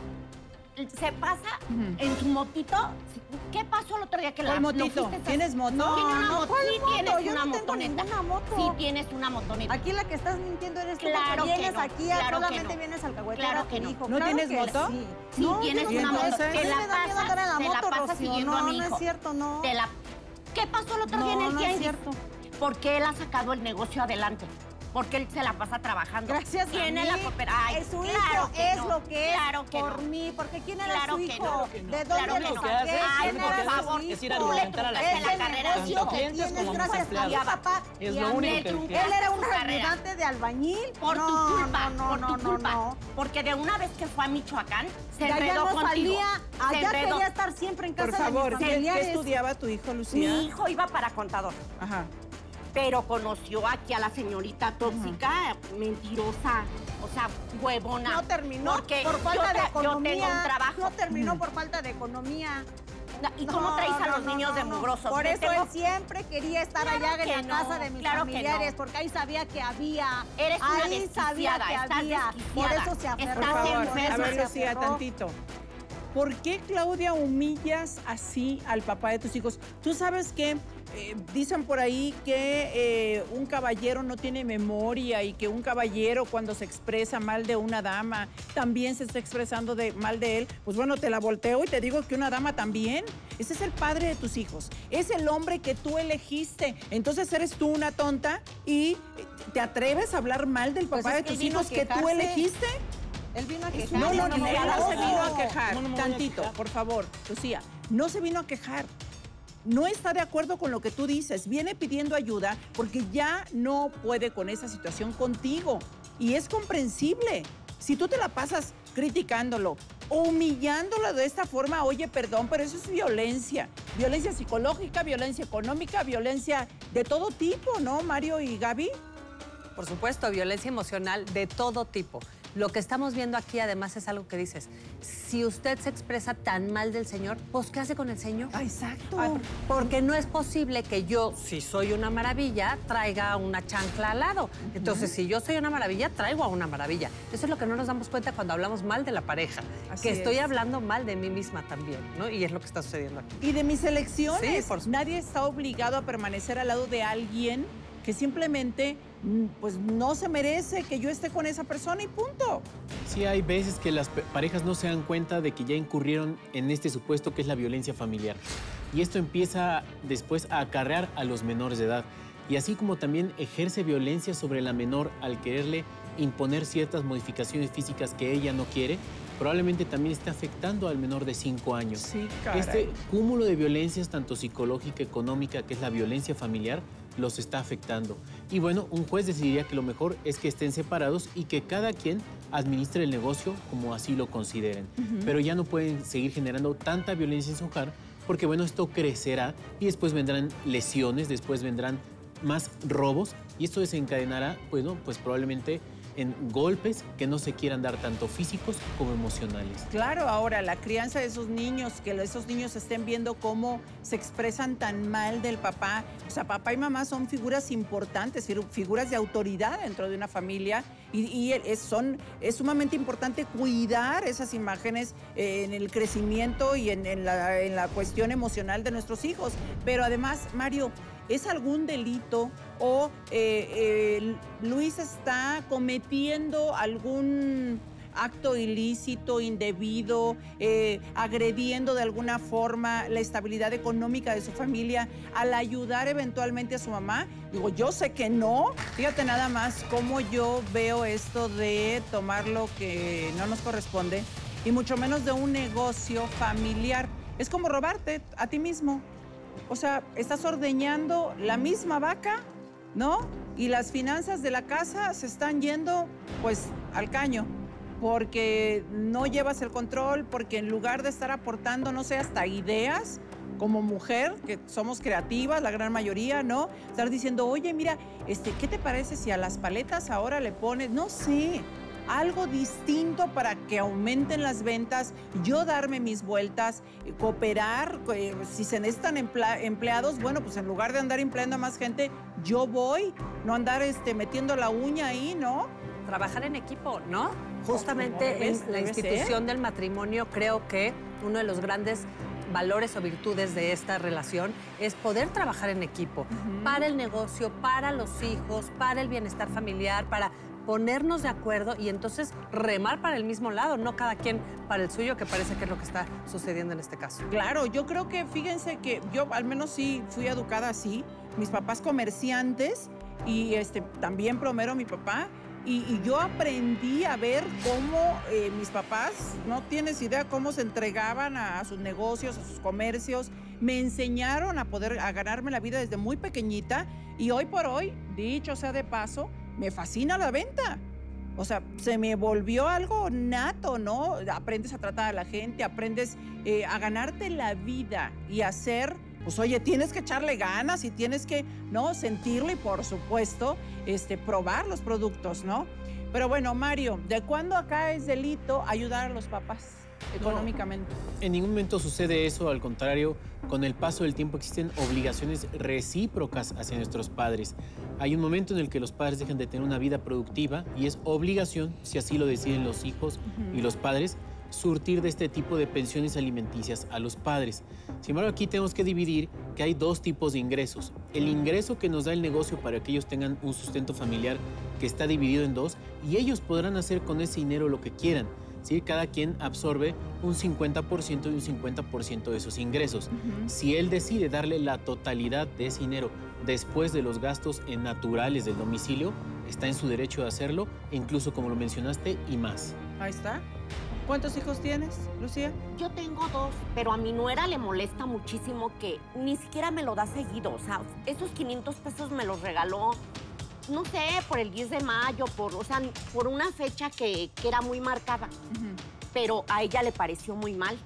S5: se pasa
S2: Ujú.
S5: en su motito. ¿Qué pasó el otro día que la
S2: ¿Cuál
S5: lo
S2: motito?
S5: fuiste a-
S2: ¿Tienes moto?
S5: No, tiene una
S4: No,
S5: moto.
S4: ¿cuál
S5: Sí
S4: moto?
S5: tienes
S4: Yo
S5: una
S4: no tengo
S5: motoneta.
S4: ninguna moto.
S5: Sí tienes una motoneta.
S4: Aquí la que estás mintiendo eres tú,
S5: Claro
S4: porque
S5: que
S4: vienes
S5: no,
S4: aquí,
S5: claro que
S4: solamente
S5: no.
S4: vienes a alcahuetear
S5: Claro
S4: a tu
S5: que no.
S4: hijo.
S2: ¿No
S4: Claro
S2: tienes
S4: que
S2: moto?
S4: Sí,
S5: Sí,
S4: no,
S5: tienes
S4: yo
S2: ¿Y
S4: no
S5: una
S4: tengo
S5: moto.
S2: entonces?
S4: moto.
S5: Te
S4: A
S5: la
S4: mí me da miedo
S5: pasas,
S4: andar en la
S5: te la
S4: moto,
S5: pasas
S4: Rocío.
S5: siguiendo
S4: No,
S5: a mi
S4: no
S5: hijo.
S4: es cierto, no.
S5: ¿Qué pasó el otro día en
S4: No,
S5: el
S4: no es
S5: tianguis?
S4: cierto.
S5: Porque él ha sacado el negocio adelante. Porque él se la pasa trabajando.
S4: Gracias a
S5: Tiene
S4: mí.
S5: la cooperativa.
S4: Es su
S5: claro
S4: hijo,
S5: que
S4: es
S5: no,
S4: lo que es
S5: claro que
S4: por
S5: no.
S4: mí. Porque ¿quién era
S5: Claro
S4: su
S5: que
S4: hijo?
S5: no.
S4: ¿De
S5: Claro
S4: dónde
S5: que
S4: lo
S5: no.
S4: saqué?
S5: Ay,
S4: ¿Quién
S5: por
S4: era su
S5: favor,
S4: hijo?
S3: es ir a alimentar a la
S4: Es
S3: gente.
S4: el
S5: Tanto
S4: negocio que
S3: clientes
S4: tienes
S3: como mis
S4: gracias a mi
S3: empleados.
S4: papá
S3: Es
S4: y
S3: lo
S4: a mí.
S3: único
S5: Le
S3: que-
S4: Él era un
S5: tu carrera.
S4: ayudante de albañil.
S5: Por
S4: no,
S5: tu culpa,
S4: no,
S5: por
S4: no,
S5: tu
S4: no,
S5: culpa.
S4: no.
S5: Porque de una vez que fue a Michoacán, se
S4: Ya
S5: enredó
S4: no
S5: contigo.
S4: salía,
S5: Se
S4: allá
S5: enredó.
S4: quería estar siempre en
S2: Por
S4: casa
S2: favor,
S4: de mis
S2: ¿qué
S4: familiares.
S2: estudiaba tu hijo, Lucía?
S5: Mi hijo iba para contador,
S2: Ajá.
S5: pero conoció aquí a la señorita tóxica, mentirosa, o sea, huevona.
S4: No terminó
S5: Porque
S4: por falta de
S5: yo
S4: economía.
S5: tengo un trabajo.
S4: No terminó por falta de economía.
S5: ¿Y cómo
S4: No,
S5: traes a
S4: no,
S5: los
S4: no,
S5: niños
S4: no,
S5: de
S4: no.
S5: mugrosos?
S4: Por
S5: Me
S4: eso
S5: tengo-
S4: él siempre quería estar
S5: Claro
S4: allá en
S5: que
S4: la
S5: no,
S4: casa de mis
S5: claro que
S4: familiares,
S5: no.
S4: porque ahí sabía que había.
S5: Eres una
S4: ahí sabía
S5: desquiciada,
S4: que
S5: estás
S4: había. Por
S5: desquiciada.
S4: eso se aferró.
S2: Por
S5: Estás
S2: favor,
S5: enferma.
S2: a ver,
S4: se
S2: Lucía,
S4: aferró.
S2: tantito. ¿Por qué, Claudia, humillas así al papá de tus hijos? Tú sabes que dicen por ahí que un caballero no tiene memoria y que un caballero cuando se expresa mal de una dama también se está expresando mal de él. Pues bueno, te la volteo y te digo que una dama también. Ese es el padre de tus hijos. Es el hombre que tú elegiste. Entonces eres tú una tonta y te atreves a hablar mal del
S4: Pues
S2: papá
S4: es
S2: de
S4: que
S2: tus
S4: vino a
S2: hijos que tú
S4: quejarse.
S2: elegiste.
S4: Él vino a
S5: Es
S4: quejar.
S2: No, no, no,
S5: Lucía,
S2: no se
S5: no.
S2: vino a quejar.
S3: ¿Cómo no me voy a
S2: Tantito,
S3: quejar?
S2: por favor, Lucía. No se vino a quejar. No está de acuerdo con lo que tú dices. Viene pidiendo ayuda porque ya no puede con esa situación contigo. Y es comprensible. Si tú te la pasas criticándolo o humillándolo de esta forma, oye, perdón, pero eso es violencia. Violencia psicológica, violencia económica, violencia de todo tipo, ¿no, Mario y Gaby?
S7: Por supuesto, violencia emocional de todo tipo. Lo que estamos viendo aquí, además, es algo que dices. Si usted se expresa tan mal del Señor, pues, ¿qué hace con el Señor?
S2: Exacto.
S7: Porque no es posible que yo, si soy una maravilla, traiga una chancla al lado. Entonces, si yo soy una maravilla, traigo a una maravilla. Eso es lo que no nos damos cuenta cuando hablamos mal de la pareja.
S2: Así
S7: que estoy
S2: es.
S7: hablando mal de mí misma también, ¿no? Y es lo que está sucediendo aquí.
S2: Y de mis elecciones.
S7: Sí, por supuesto.
S2: Nadie está obligado a permanecer al lado de alguien que simplemente pues no se merece que yo esté con esa persona y punto.
S8: Sí, hay veces que las parejas no se dan cuenta de que ya incurrieron en este supuesto que es la violencia familiar. Y esto empieza después a acarrear a los menores de edad. Y así como también ejerce violencia sobre la menor al quererle imponer ciertas modificaciones físicas que ella no quiere, probablemente también está afectando al menor de 5 años.
S2: Sí, caray.
S8: Este cúmulo de violencias, tanto psicológica, económica, que es la violencia familiar, los está afectando. Y bueno, un juez decidiría que lo mejor es que estén separados y que cada quien administre el negocio como así lo consideren. Pero ya no pueden seguir generando tanta violencia en su hogar porque, bueno, esto crecerá y después vendrán lesiones, después vendrán más robos y esto desencadenará, bueno, pues probablemente en golpes que no se quieran dar tanto físicos como emocionales.
S2: Claro, ahora la crianza de esos niños, que esos niños estén viendo cómo se expresan tan mal del papá. O sea, papá y mamá son figuras importantes, figuras de autoridad dentro de una familia y es sumamente importante cuidar esas imágenes en el crecimiento y en la cuestión emocional de nuestros hijos. Pero además, Mario, ¿es algún delito o Luis está cometiendo algún acto ilícito, indebido, agrediendo de alguna forma la estabilidad económica de su familia al ayudar eventualmente a su mamá? Digo, yo sé que no. Fíjate nada más cómo yo veo esto de tomar lo que no nos corresponde y mucho menos de un negocio familiar. Es como robarte a ti mismo. O sea, estás ordeñando la misma vaca, ¿no? Y las finanzas de la casa se están yendo, pues, al caño. Porque no llevas el control, porque en lugar de estar aportando, no sé, hasta ideas, como mujer, que somos creativas, la gran mayoría, ¿no? Estar diciendo, oye, mira, ¿qué te parece si a las paletas ahora le pones, no sé, algo distinto para que aumenten las ventas, yo darme mis vueltas, cooperar, si se necesitan empleados, bueno, pues en lugar de andar empleando a más gente, yo voy, no andar metiendo la uña ahí, ¿no?
S7: Trabajar en equipo, ¿no? Justamente en la institución del matrimonio creo que uno de los grandes valores o virtudes de esta relación es poder trabajar en equipo para el negocio, para los hijos, para el bienestar familiar, para ponernos de acuerdo y entonces remar para el mismo lado, no cada quien para el suyo, que parece que es lo que está sucediendo en este caso.
S2: Claro, yo creo que, fíjense que yo al menos sí fui educada así, mis papás comerciantes y también plomero mi papá, y yo aprendí a ver cómo mis papás, no tienes idea cómo se entregaban a sus negocios, a sus comercios, me enseñaron a ganarme la vida desde muy pequeñita y hoy por hoy, dicho sea de paso, me fascina la venta. O sea, se me volvió algo nato, ¿no? Aprendes a tratar a la gente, aprendes a ganarte la vida y hacer, pues oye, tienes que echarle ganas y tienes que, ¿no? Sentirlo y por supuesto, probar los productos, ¿no? Pero bueno, Mario, ¿de cuándo acá es delito ayudar a los papás económicamente?
S8: En ningún momento sucede eso, al contrario, con el paso del tiempo existen obligaciones recíprocas hacia nuestros padres. Hay un momento en el que los padres dejan de tener una vida productiva y es obligación, si así lo deciden los hijos y los padres, surtir de este tipo de pensiones alimenticias a los padres. Sin embargo, aquí tenemos que dividir que hay dos tipos de ingresos. El ingreso que nos da el negocio para que ellos tengan un sustento familiar que está dividido en dos y ellos podrán hacer con ese dinero lo que quieran. ¿Sí? Cada quien absorbe un 50% y un 50% de esos ingresos. Si él decide darle la totalidad de ese dinero después de los gastos naturales del domicilio, está en su derecho de hacerlo, incluso como lo mencionaste, y más.
S2: Ahí está. ¿Cuántos hijos tienes, Lucía?
S5: Yo tengo 2, pero a mi nuera le molesta muchísimo que ni siquiera me lo da seguido. O sea, esos 500 pesos me los regaló, no sé, por el 10 de mayo, por una fecha que era muy marcada. Pero a ella le pareció muy mal.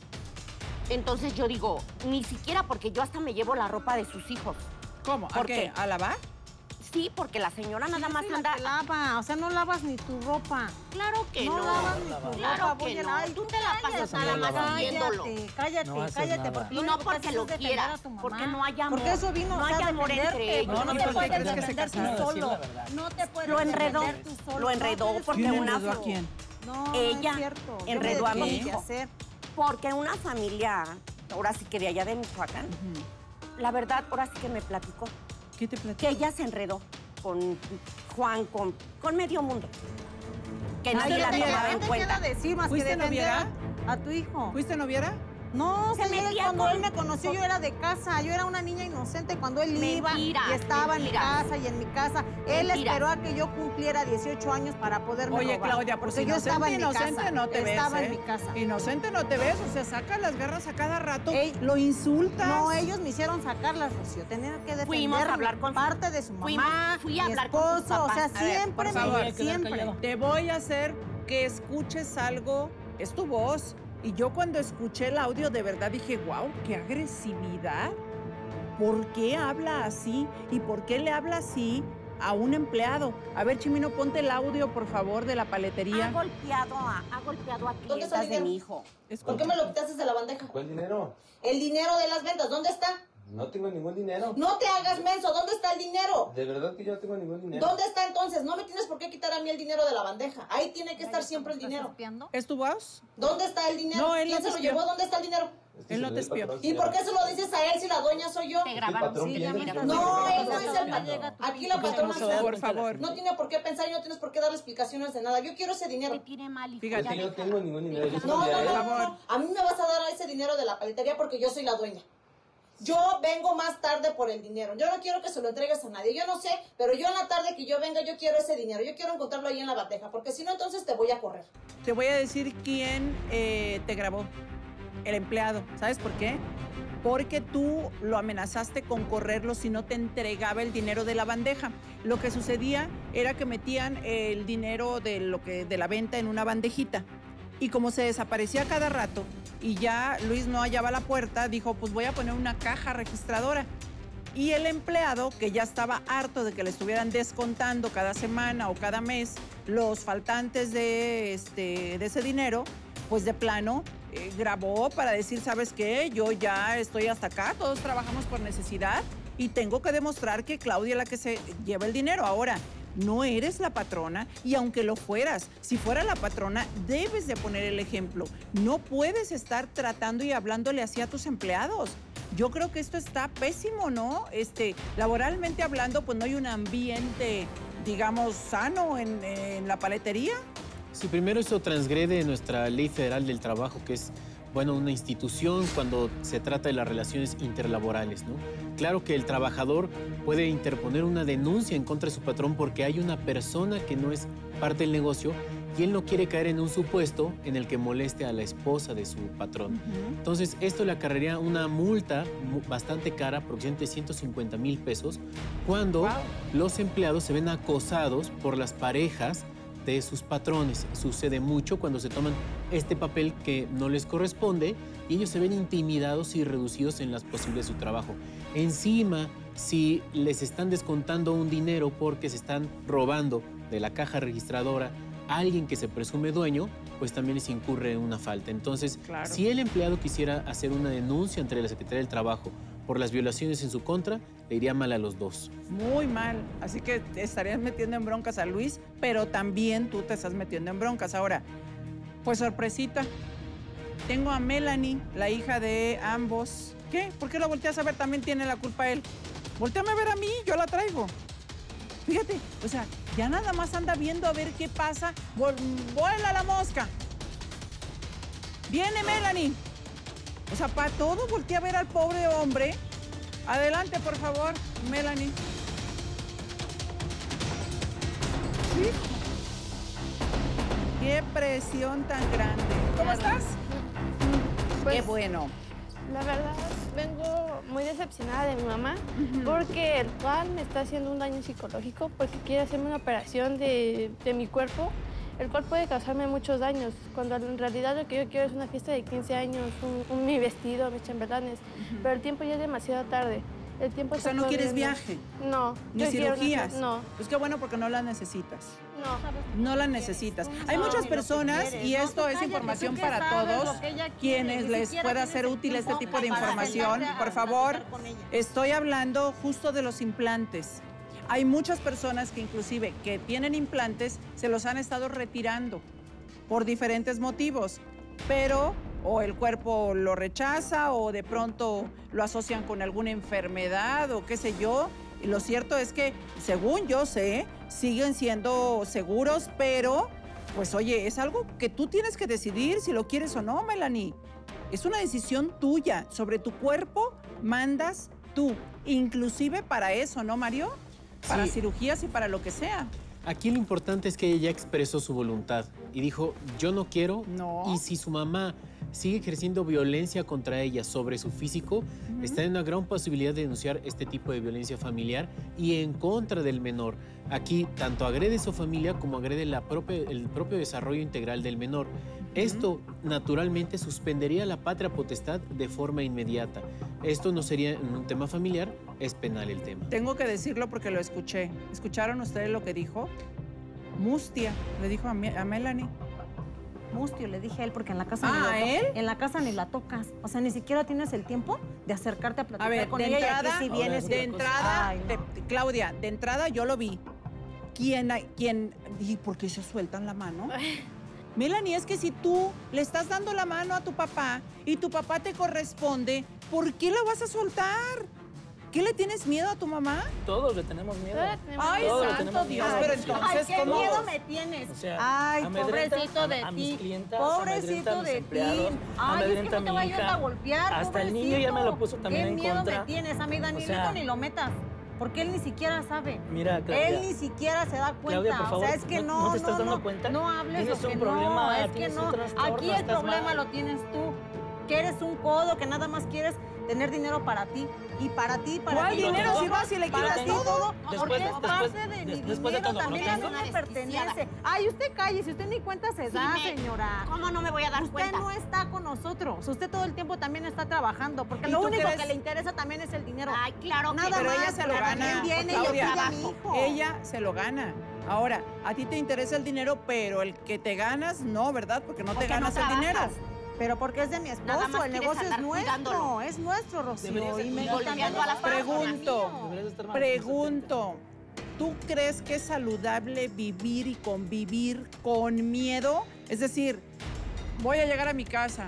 S5: Entonces yo digo, ni siquiera, porque yo hasta me llevo la ropa de sus hijos.
S2: ¿Cómo? ¿A qué? ¿A lavar?
S5: Sí, porque la señora nada más anda...
S4: lava, o sea, no lavas ni tu ropa.
S5: Claro que no.
S4: No lavas ni tu ropa.
S5: Claro que no. Tú te la pasas nada más haciéndolo.
S4: Cállate. Porque
S5: y no porque lo quieras, porque no hay amor.
S4: Porque eso vino,
S5: no hay amor entre ellos.
S4: No te puedes defender tú solo. No te puedes defender tú solo.
S5: Lo enredó porque una...
S2: ¿A quién?
S4: No,
S5: ella
S4: no es cierto.
S5: enredó a mi hijo. Porque una familia, ahora sí que de allá de Michoacán, la verdad, ahora sí que me platicó.
S2: ¿Qué te platicó?
S5: Que ella se enredó con Juan, con medio mundo. Que nadie la tomaba en cuenta.
S4: Decir más que defender a tu hijo.
S2: ¿Fuiste noviera?
S4: No,
S5: Se metía
S4: cuando
S5: con-
S4: él me conoció yo era de casa, yo era una niña inocente cuando él iba y
S5: Mentiras,
S4: estaba en mi
S5: mentiras.
S4: casa y en mi casa. Él
S5: Mentiras.
S4: esperó a que yo cumpliera 18 años para poderme
S2: Oye,
S4: robar.
S2: Claudia, pues
S4: porque yo estaba en mi
S2: inocente
S4: casa.
S2: no te ves,
S4: Estaba
S2: ¿eh?
S4: en mi casa.
S2: Inocente no te ves, o sea, saca las garras a cada rato,
S4: Ey,
S2: lo insultas.
S4: No, ellos me hicieron sacarlas, Rocío. Tener que defender
S5: Fuimos a hablar con su-
S4: parte de su mamá,
S5: fui a
S4: mi
S5: hablar con sus
S4: esposo, o sea,
S5: papás. A ver,
S4: siempre,
S2: por favor,
S4: siempre.
S2: Te voy a hacer que escuches algo, es tu voz. Y yo cuando escuché el audio de verdad dije, wow, qué agresividad. ¿Por qué habla así? ¿Y por qué le habla así a un empleado? A ver, Chimino, ponte el audio, por favor, de la paletería.
S5: Ha golpeado a
S10: ¿Dónde está
S5: clientas
S10: el
S5: de
S10: dinero?
S5: mi hijo.
S10: ¿Por qué me lo quitaste de la bandeja?
S11: ¿Cuál dinero?
S10: El dinero de las ventas, ¿dónde está?
S11: No tengo ningún dinero.
S10: No te hagas menso, ¿dónde está el dinero?
S11: De verdad que yo no tengo ningún dinero.
S10: ¿Dónde está entonces? No me tienes por qué quitar a mí el dinero de la bandeja. Ahí tiene que estar siempre el dinero.
S2: ¿Es tu voz?
S10: ¿Dónde está el dinero?
S2: No, él
S10: ¿Quién
S2: no te
S10: se lo
S2: espió.
S10: llevó? ¿Dónde está el dinero?
S11: Es que
S2: Él
S11: se
S2: no
S11: lo
S2: te
S11: dio el
S2: espió.
S11: patrón,
S10: ¿Y por
S11: señora.
S10: qué se lo dices a él si la dueña soy yo?
S5: Te grabaron.
S11: patrón
S5: Sí,
S11: pidiendo
S5: mira,
S11: dinero.
S10: No,
S11: Sí,
S10: él no es el patrón. Aquí la patrona
S2: ¿Cómo se va a dar
S10: soy
S2: por favor.
S10: No tiene por qué pensar y no tienes por qué darle explicaciones de nada. Yo quiero ese
S5: Te
S10: dinero.
S5: tiré mal, hijo.
S2: Fíjate.
S11: Es que yo no tengo ningún dinero. Yo se
S10: No,
S11: lo di a
S10: no,
S11: él.
S10: no,
S2: Por favor.
S10: no. A mí me vas a dar ese dinero de la paletería porque yo soy la dueña. Yo vengo más tarde por el dinero. Yo no quiero que se lo entregues a nadie. Yo no sé, pero yo en la tarde que yo venga, yo quiero ese dinero. Yo quiero encontrarlo ahí en la bandeja, porque si no, entonces te voy a correr.
S2: Te voy a decir quién te grabó. El empleado. ¿Sabes por qué? Porque tú lo amenazaste con correrlo si no te entregaba el dinero de la bandeja. Lo que sucedía era que metían el dinero de la venta en una bandejita. Y como se desaparecía cada rato y ya Luis no hallaba la puerta, dijo, pues voy a poner una caja registradora. Y el empleado, que ya estaba harto de que le estuvieran descontando cada semana o cada mes los faltantes de ese dinero, pues de plano grabó para decir, ¿sabes qué? Yo ya estoy hasta acá, todos trabajamos por necesidad y tengo que demostrar que Claudia es la que se lleva el dinero. Ahora, no eres la patrona y aunque lo fueras, si fuera la patrona, debes de poner el ejemplo. No puedes estar tratando y hablándole así a tus empleados. Yo creo que esto está pésimo, ¿no? Laboralmente hablando, pues no hay un ambiente, digamos, sano en la paletería.
S8: Sí, primero eso transgrede nuestra ley federal del trabajo, que es, bueno, una institución cuando se trata de las relaciones interlaborales, ¿no? Claro que el trabajador puede interponer una denuncia en contra de su patrón porque hay una persona que no es parte del negocio y él no quiere caer en un supuesto en el que moleste a la esposa de su patrón. Entonces, esto le acarrearía una multa bastante cara, aproximadamente 150,000 pesos, cuando los empleados se ven acosados por las parejas de sus patrones. Sucede mucho cuando se toman este papel que no les corresponde y ellos se ven intimidados y reducidos en las posibilidades de su trabajo. Encima, si les están descontando un dinero porque se están robando de la caja registradora a alguien que se presume dueño, pues también les incurre una falta. Entonces,
S2: Claro.
S8: si el empleado quisiera hacer una denuncia ante la Secretaría del Trabajo por las violaciones en su contra, le iría mal a los dos.
S2: Muy mal. Así que te estarías metiendo en broncas a Luis, pero también tú te estás metiendo en broncas. Ahora, pues sorpresita. Tengo a Melanie, la hija de ambos. ¿Qué? ¿Por qué lo volteas a ver? También tiene la culpa él. Voltéame a ver a mí, yo la traigo. Fíjate, o sea, ya nada más anda viendo a ver qué pasa. ¡Vuela la mosca! ¡Viene Melanie! O sea, para todo voltea a ver al pobre hombre. Adelante, por favor, Melanie. ¿Sí? ¡Qué presión tan grande! ¿Cómo estás?
S6: Pues,
S2: ¡Qué bueno!
S6: la verdad, vengo muy decepcionada de mi mamá porque el cual me está haciendo un daño psicológico porque quiere hacerme una operación de mi cuerpo, el cual puede causarme muchos daños, cuando en realidad lo que yo quiero es una fiesta de 15 años, mi vestido, mis chambelanes, pero el tiempo ya es demasiado tarde. El tiempo
S2: O sea, ¿no quieres viaje?
S6: No.
S2: ¿Ni
S6: yo quiero
S2: cirugías?
S6: No,
S2: Pues qué bueno porque no las necesitas.
S6: no.
S2: No las necesitas. Hay
S4: No,
S2: muchas
S4: ni lo que
S2: personas,
S4: quieres.
S2: y
S4: No,
S2: esto
S4: tú
S2: es
S4: cállate,
S2: información
S4: tú qué
S2: para
S4: sabes
S2: todos,
S4: lo que ella quiere,
S2: quienes
S4: ni
S2: les
S4: siquiera
S2: pueda
S4: tienes
S2: ser
S4: el
S2: útil este
S4: tiempo
S2: tipo de
S4: para
S2: información.
S4: sentarte a
S2: Por favor,
S4: platicar con ella.
S2: estoy hablando justo de los implantes. Hay muchas personas que inclusive que tienen implantes se los han estado retirando por diferentes motivos, pero o el cuerpo lo rechaza o de pronto lo asocian con alguna enfermedad o qué sé yo. Y lo cierto es que, según yo sé, siguen siendo seguros, pero pues oye, es algo que tú tienes que decidir si lo quieres o no, Melanie. Es una decisión tuya. Sobre tu cuerpo mandas tú. Inclusive para eso, ¿no, Mario? Para cirugías y para lo que sea.
S8: Aquí lo importante es que ella ya expresó su voluntad y dijo, yo no quiero.
S2: No.
S8: Y si su mamá sigue ejerciendo violencia contra ella sobre su físico, está en una gran posibilidad de denunciar este tipo de violencia familiar y en contra del menor. Aquí tanto agrede su familia como agrede el propio desarrollo integral del menor. Esto naturalmente suspendería la patria potestad de forma inmediata. Esto no sería un tema familiar, es penal el tema.
S2: Tengo que decirlo porque lo escuché. ¿Escucharon ustedes lo que dijo? Mustia, le dijo a Melanie.
S4: Mustio, le dije a él, porque en la casa
S2: ¿él?
S4: En la casa ni la tocas. O sea, ni siquiera tienes el tiempo de acercarte a platicar
S2: A ver,
S4: con
S2: de
S4: ella.
S2: entrada,
S4: y aquí sí vienes
S2: de entrada,
S4: Ay, no.
S2: Claudia, de entrada yo lo vi. ¿Y por qué se sueltan la mano? Melanie, es que si tú le estás dando la mano a tu papá y tu papá te corresponde, ¿por qué la vas a soltar? ¿Qué le tienes miedo a tu mamá?
S3: Todos le tenemos miedo.
S2: Ay,
S3: Todos le
S2: santo
S3: tenemos
S2: Dios,
S3: miedo.
S2: pero entonces,
S4: Ay, qué
S2: ¿cómo?
S4: miedo me tienes.
S3: O sea,
S4: Ay,
S3: amedrenta
S4: pobrecito de
S3: a mis
S4: ti.
S3: clientas,
S4: Pobrecito
S3: amedrenta a mis
S4: de ti.
S3: empleados,
S4: Ay, es que
S3: amedrenta a
S4: no te
S3: mi
S4: vayas
S3: hija.
S4: a golpear,
S3: Hasta el niño ya me lo puso también en
S4: Qué miedo
S3: contra.
S4: me tienes, a mi Danielito,
S3: O sea,
S4: ni lo metas. Porque él ni siquiera sabe.
S3: Mira, Claudia.
S4: Él ni siquiera se da cuenta.
S3: Claudia, por favor,
S4: o sea, es que
S3: ¿no te estás dando cuenta?
S4: No hables
S3: Tienes
S4: lo que
S3: un problema,
S4: no. Es que
S3: tienes
S4: no.
S3: un trastorno,
S4: Aquí el
S3: estás
S4: problema
S3: mal.
S4: lo tienes tú. Que eres un codo, que nada más quieres tener dinero para ti. Y para ti, para
S2: ¿Cuál
S4: ti.
S2: dinero si vas y le
S4: para
S2: quitas
S4: ti
S2: todo?
S4: Porque es parte de mi
S3: después de
S4: dinero,
S3: todo, ¿no
S4: también
S3: tengo?
S4: a mí me pertenece. Ay, usted calle, si usted ni cuenta se da, señora.
S5: ¿Cómo no me voy a dar
S4: Usted
S5: cuenta?
S4: no está con nosotros. Usted todo el tiempo también está trabajando. Porque
S2: ¿Y
S4: lo
S2: tú
S4: único
S2: crees?
S4: que le interesa también es el dinero.
S5: Ay, claro que
S4: Nada
S2: Pero
S4: más,
S2: ella se lo
S4: porque
S2: gana.
S4: también viene y le
S2: Claudia,
S4: pide a mi hijo.
S2: ella se lo gana. Ahora, a ti te interesa el dinero, pero el que te ganas, no, ¿verdad? Porque no te
S5: Porque no
S2: ganas el dinero.
S5: trabajas.
S4: Pero porque es de mi
S5: Nada
S4: esposo,
S5: más
S4: el
S5: quieres
S4: negocio es
S5: andar cuidándolo.
S4: nuestro, Rocío.
S3: Deberías de
S4: Y me
S3: cuidarlo.
S4: también
S5: Volviendo a las
S2: Pregunto,
S3: Deberías de estar más
S2: pregunto, ¿tú crees que es saludable vivir y convivir con miedo? Es decir, voy a llegar a mi casa,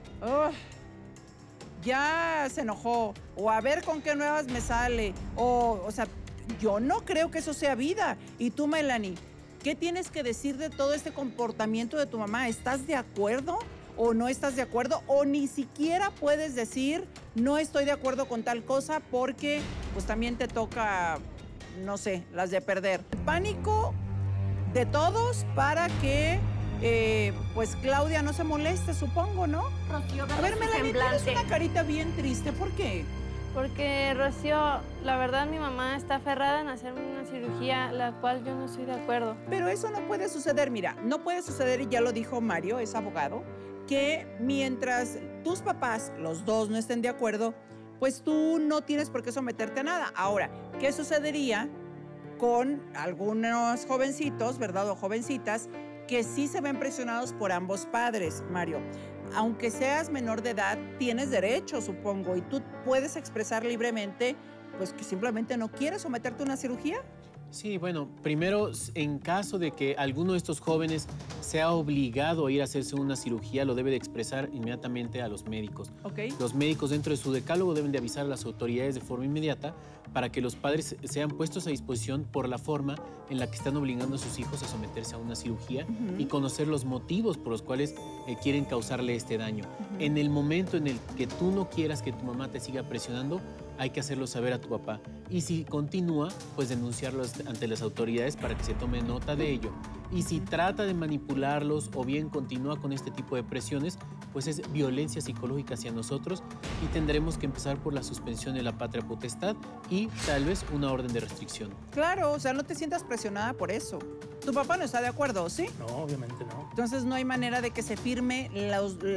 S2: ya se enojó, o a ver con qué nuevas me sale, o sea, yo no creo que eso sea vida. Y tú, Melanie, ¿qué tienes que decir de todo este comportamiento de tu mamá? ¿Estás de acuerdo o no estás de acuerdo? O ni siquiera puedes decir, no estoy de acuerdo con tal cosa porque pues también te toca, no sé, las de perder. Pánico de todos para que pues Claudia no se moleste, supongo, ¿no?
S5: Rocío,
S2: A ver, Melanie, tienes
S5: semblante.
S2: una carita bien triste. ¿Por qué?
S6: Porque, Rocío, la verdad mi mamá está aferrada en hacerme una cirugía, la cual yo no estoy de acuerdo.
S2: Pero eso no puede suceder, mira, no puede suceder, y ya lo dijo Mario, es abogado, que mientras tus papás, los dos, no estén de acuerdo, pues tú no tienes por qué someterte a nada. Ahora, ¿qué sucedería con algunos jovencitos, verdad, o jovencitas, que sí se ven presionados por ambos padres, Mario? Aunque seas menor de edad, tienes derecho, supongo, y tú puedes expresar libremente, pues que simplemente no quieres someterte a una cirugía.
S8: Sí, bueno, primero, en caso de que alguno de estos jóvenes sea obligado a ir a hacerse una cirugía, lo debe de expresar inmediatamente a los médicos.
S2: ¿Ok?
S8: Los médicos dentro de su decálogo deben de avisar a las autoridades de forma inmediata para que los padres sean puestos a disposición por la forma en la que están obligando a sus hijos a someterse a una cirugía y conocer los motivos por los cuales quieren causarle este daño. En el momento en el que tú no quieras que tu mamá te siga presionando, hay que hacerlo saber a tu papá. Y si continúa, pues denunciarlo ante las autoridades para que se tome nota de ello. Y si trata de manipularlos o bien continúa con este tipo de presiones, pues es violencia psicológica hacia nosotros y tendremos que empezar por la suspensión de la patria potestad y tal vez una orden de restricción.
S2: Claro, o sea, no te sientas presionada por eso. Tu papá no está de acuerdo, ¿sí?
S3: No, obviamente no.
S2: Entonces no hay manera de que se firme la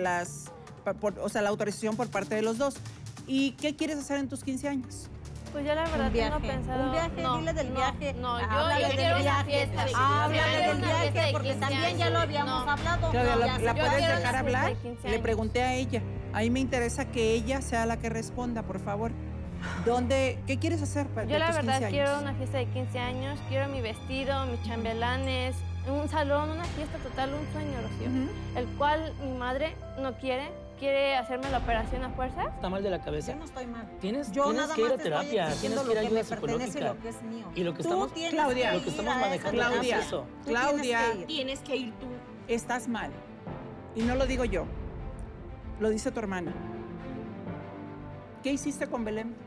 S2: autorización por parte de los dos. ¿Y qué quieres hacer en tus 15 años?
S6: Pues ya la verdad tengo pensado...
S4: Un viaje, dile del viaje.
S6: No, yo
S4: Háblale del
S6: quiero una
S4: viaje.
S6: fiesta de 15
S4: Háblale
S6: años.
S4: del
S6: Una fiesta
S4: viaje,
S6: de
S4: porque
S6: 15
S4: también ya lo
S6: años.
S4: habíamos
S6: No.
S4: hablado.
S2: Claudia,
S4: Ya
S2: ¿la
S4: sé.
S6: yo
S2: puedes
S6: quiero
S2: dejar
S6: una
S2: hablar?
S6: fiesta de 15
S2: Le
S6: años.
S2: pregunté a ella. A mí me interesa que ella sea la que responda, por favor. ¿Qué quieres hacer para
S6: Yo la
S2: tus 15
S6: verdad
S2: años?
S6: quiero una fiesta de 15 años, quiero mi vestido, mis chambelanes, un salón, una fiesta total, un sueño, Rocío. El cual mi madre no quiere hacerme la operación a fuerza.
S3: Está mal de la cabeza.
S4: Yo no estoy mal.
S3: Tienes
S4: Yo
S3: tienes
S4: nada
S3: que ir
S4: más
S3: a
S4: te estoy
S3: terapia,
S4: exigiendo
S3: tienes que ir a
S4: lo que
S3: ayuda
S4: me pertenece y
S3: psicológica.
S4: lo que es mío.
S3: Y lo que
S4: Tú
S3: estamos,
S4: tienes
S2: Claudia,
S4: que
S3: lo que estamos
S4: ir a esa
S3: manejando
S2: Claudia,
S3: es eso.
S4: Tú tienes
S2: Claudia.
S4: que ir.
S5: Tienes que ir tú.
S2: Estás mal. Y no lo digo yo. Lo dice tu hermana. ¿Qué hiciste con Belén?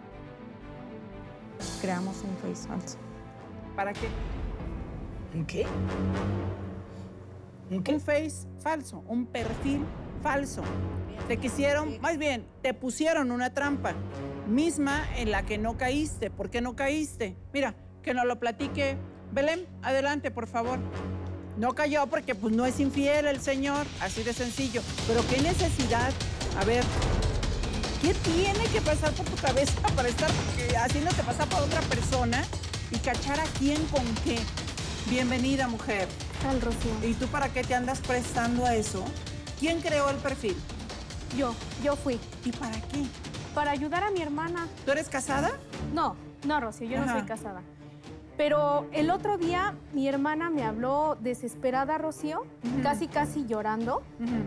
S4: Creamos un Face falso.
S2: ¿Para qué?
S3: ¿Un qué? ¿Un qué?
S2: Un Face falso, un perfil falso. Te quisieron, más bien, te pusieron una trampa misma en la que no caíste. ¿Por qué no caíste? Mira, que nos lo platique. Belén, adelante, por favor. No cayó porque pues no es infiel el señor, así de sencillo. Pero qué necesidad, a ver, ¿qué tiene que pasar por tu cabeza para estar haciéndote pasar por otra persona y cachar a quién con qué? Bienvenida, mujer.
S6: Tal, Rocío.
S2: ¿Y tú para qué te andas prestando a eso? ¿Quién creó el perfil?
S6: Yo fui.
S2: ¿Y para qué?
S6: Para ayudar a mi hermana.
S2: ¿Tú eres casada?
S6: No, Rocío, yo no
S2: Ajá.
S6: soy casada. Pero el otro día mi hermana me habló desesperada, Rocío, casi llorando,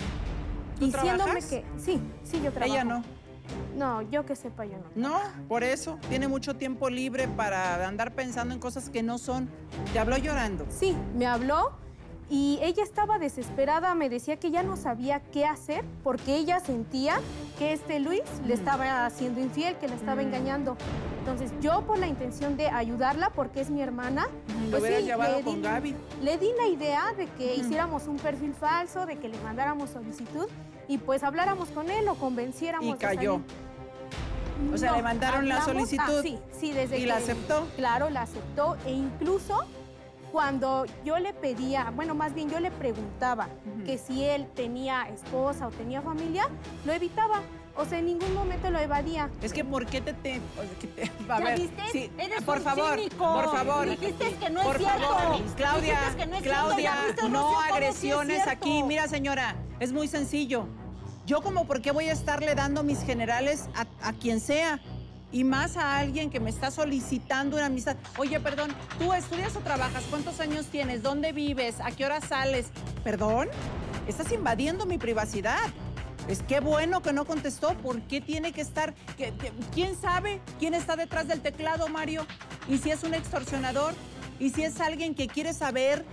S2: ¿Tú
S6: diciéndome
S2: trabajas?
S6: que... Sí, yo trabajo.
S2: Ella no.
S6: No, yo que sepa, yo no.
S2: No, por eso. Tiene mucho tiempo libre para andar pensando en cosas que no son. Te habló llorando.
S6: Sí, me habló y ella estaba desesperada, me decía que ya no sabía qué hacer porque ella sentía que Luis le estaba haciendo infiel, que la estaba engañando. Entonces, yo por la intención de ayudarla, porque es mi hermana,
S2: Lo hubieras
S6: sí,
S2: llevado con Gaby.
S6: le di la idea de que hiciéramos un perfil falso, de que le mandáramos solicitud y pues habláramos con él o convenciéramos
S2: Y
S6: de
S2: cayó.
S6: salir.
S2: O sea,
S6: No,
S2: le mandaron la
S6: hablamos-
S2: solicitud.
S6: sí, desde
S2: ¿Y
S6: que...
S2: la aceptó?
S6: Claro, la aceptó e incluso cuando yo le pedía, bueno, más bien yo le preguntaba que si él tenía esposa o tenía familia, lo evitaba. O sea, en ningún momento lo evadía.
S2: Es que ¿por qué te... o sea, que te- a
S4: ¿Ya
S2: ver,
S4: viste?
S2: sí,
S4: Eres
S2: por
S4: un
S2: favor,
S4: cínico.
S2: por favor.
S4: Dijiste que no es
S2: por
S4: cierto.
S2: favor, Claudia,
S4: Dijiste que no es
S2: Claudia,
S4: cierto. ¿Ya viste,
S2: no
S4: Rocío, cómo sí es
S2: agresiones
S4: cierto?
S2: aquí. Mira, señora, es muy sencillo. Yo como por qué voy a estarle dando mis generales a quien sea. Y más a alguien que me está solicitando una amistad. Oye, perdón, ¿tú estudias o trabajas? ¿Cuántos años tienes? ¿Dónde vives? ¿A qué hora sales? ¿Perdón? Estás invadiendo mi privacidad. Es que bueno que no contestó. ¿Por qué tiene que estar? ¿Quién sabe quién está detrás del teclado, Mario? ¿Y si es un extorsionador? ¿Y si es alguien que quiere saber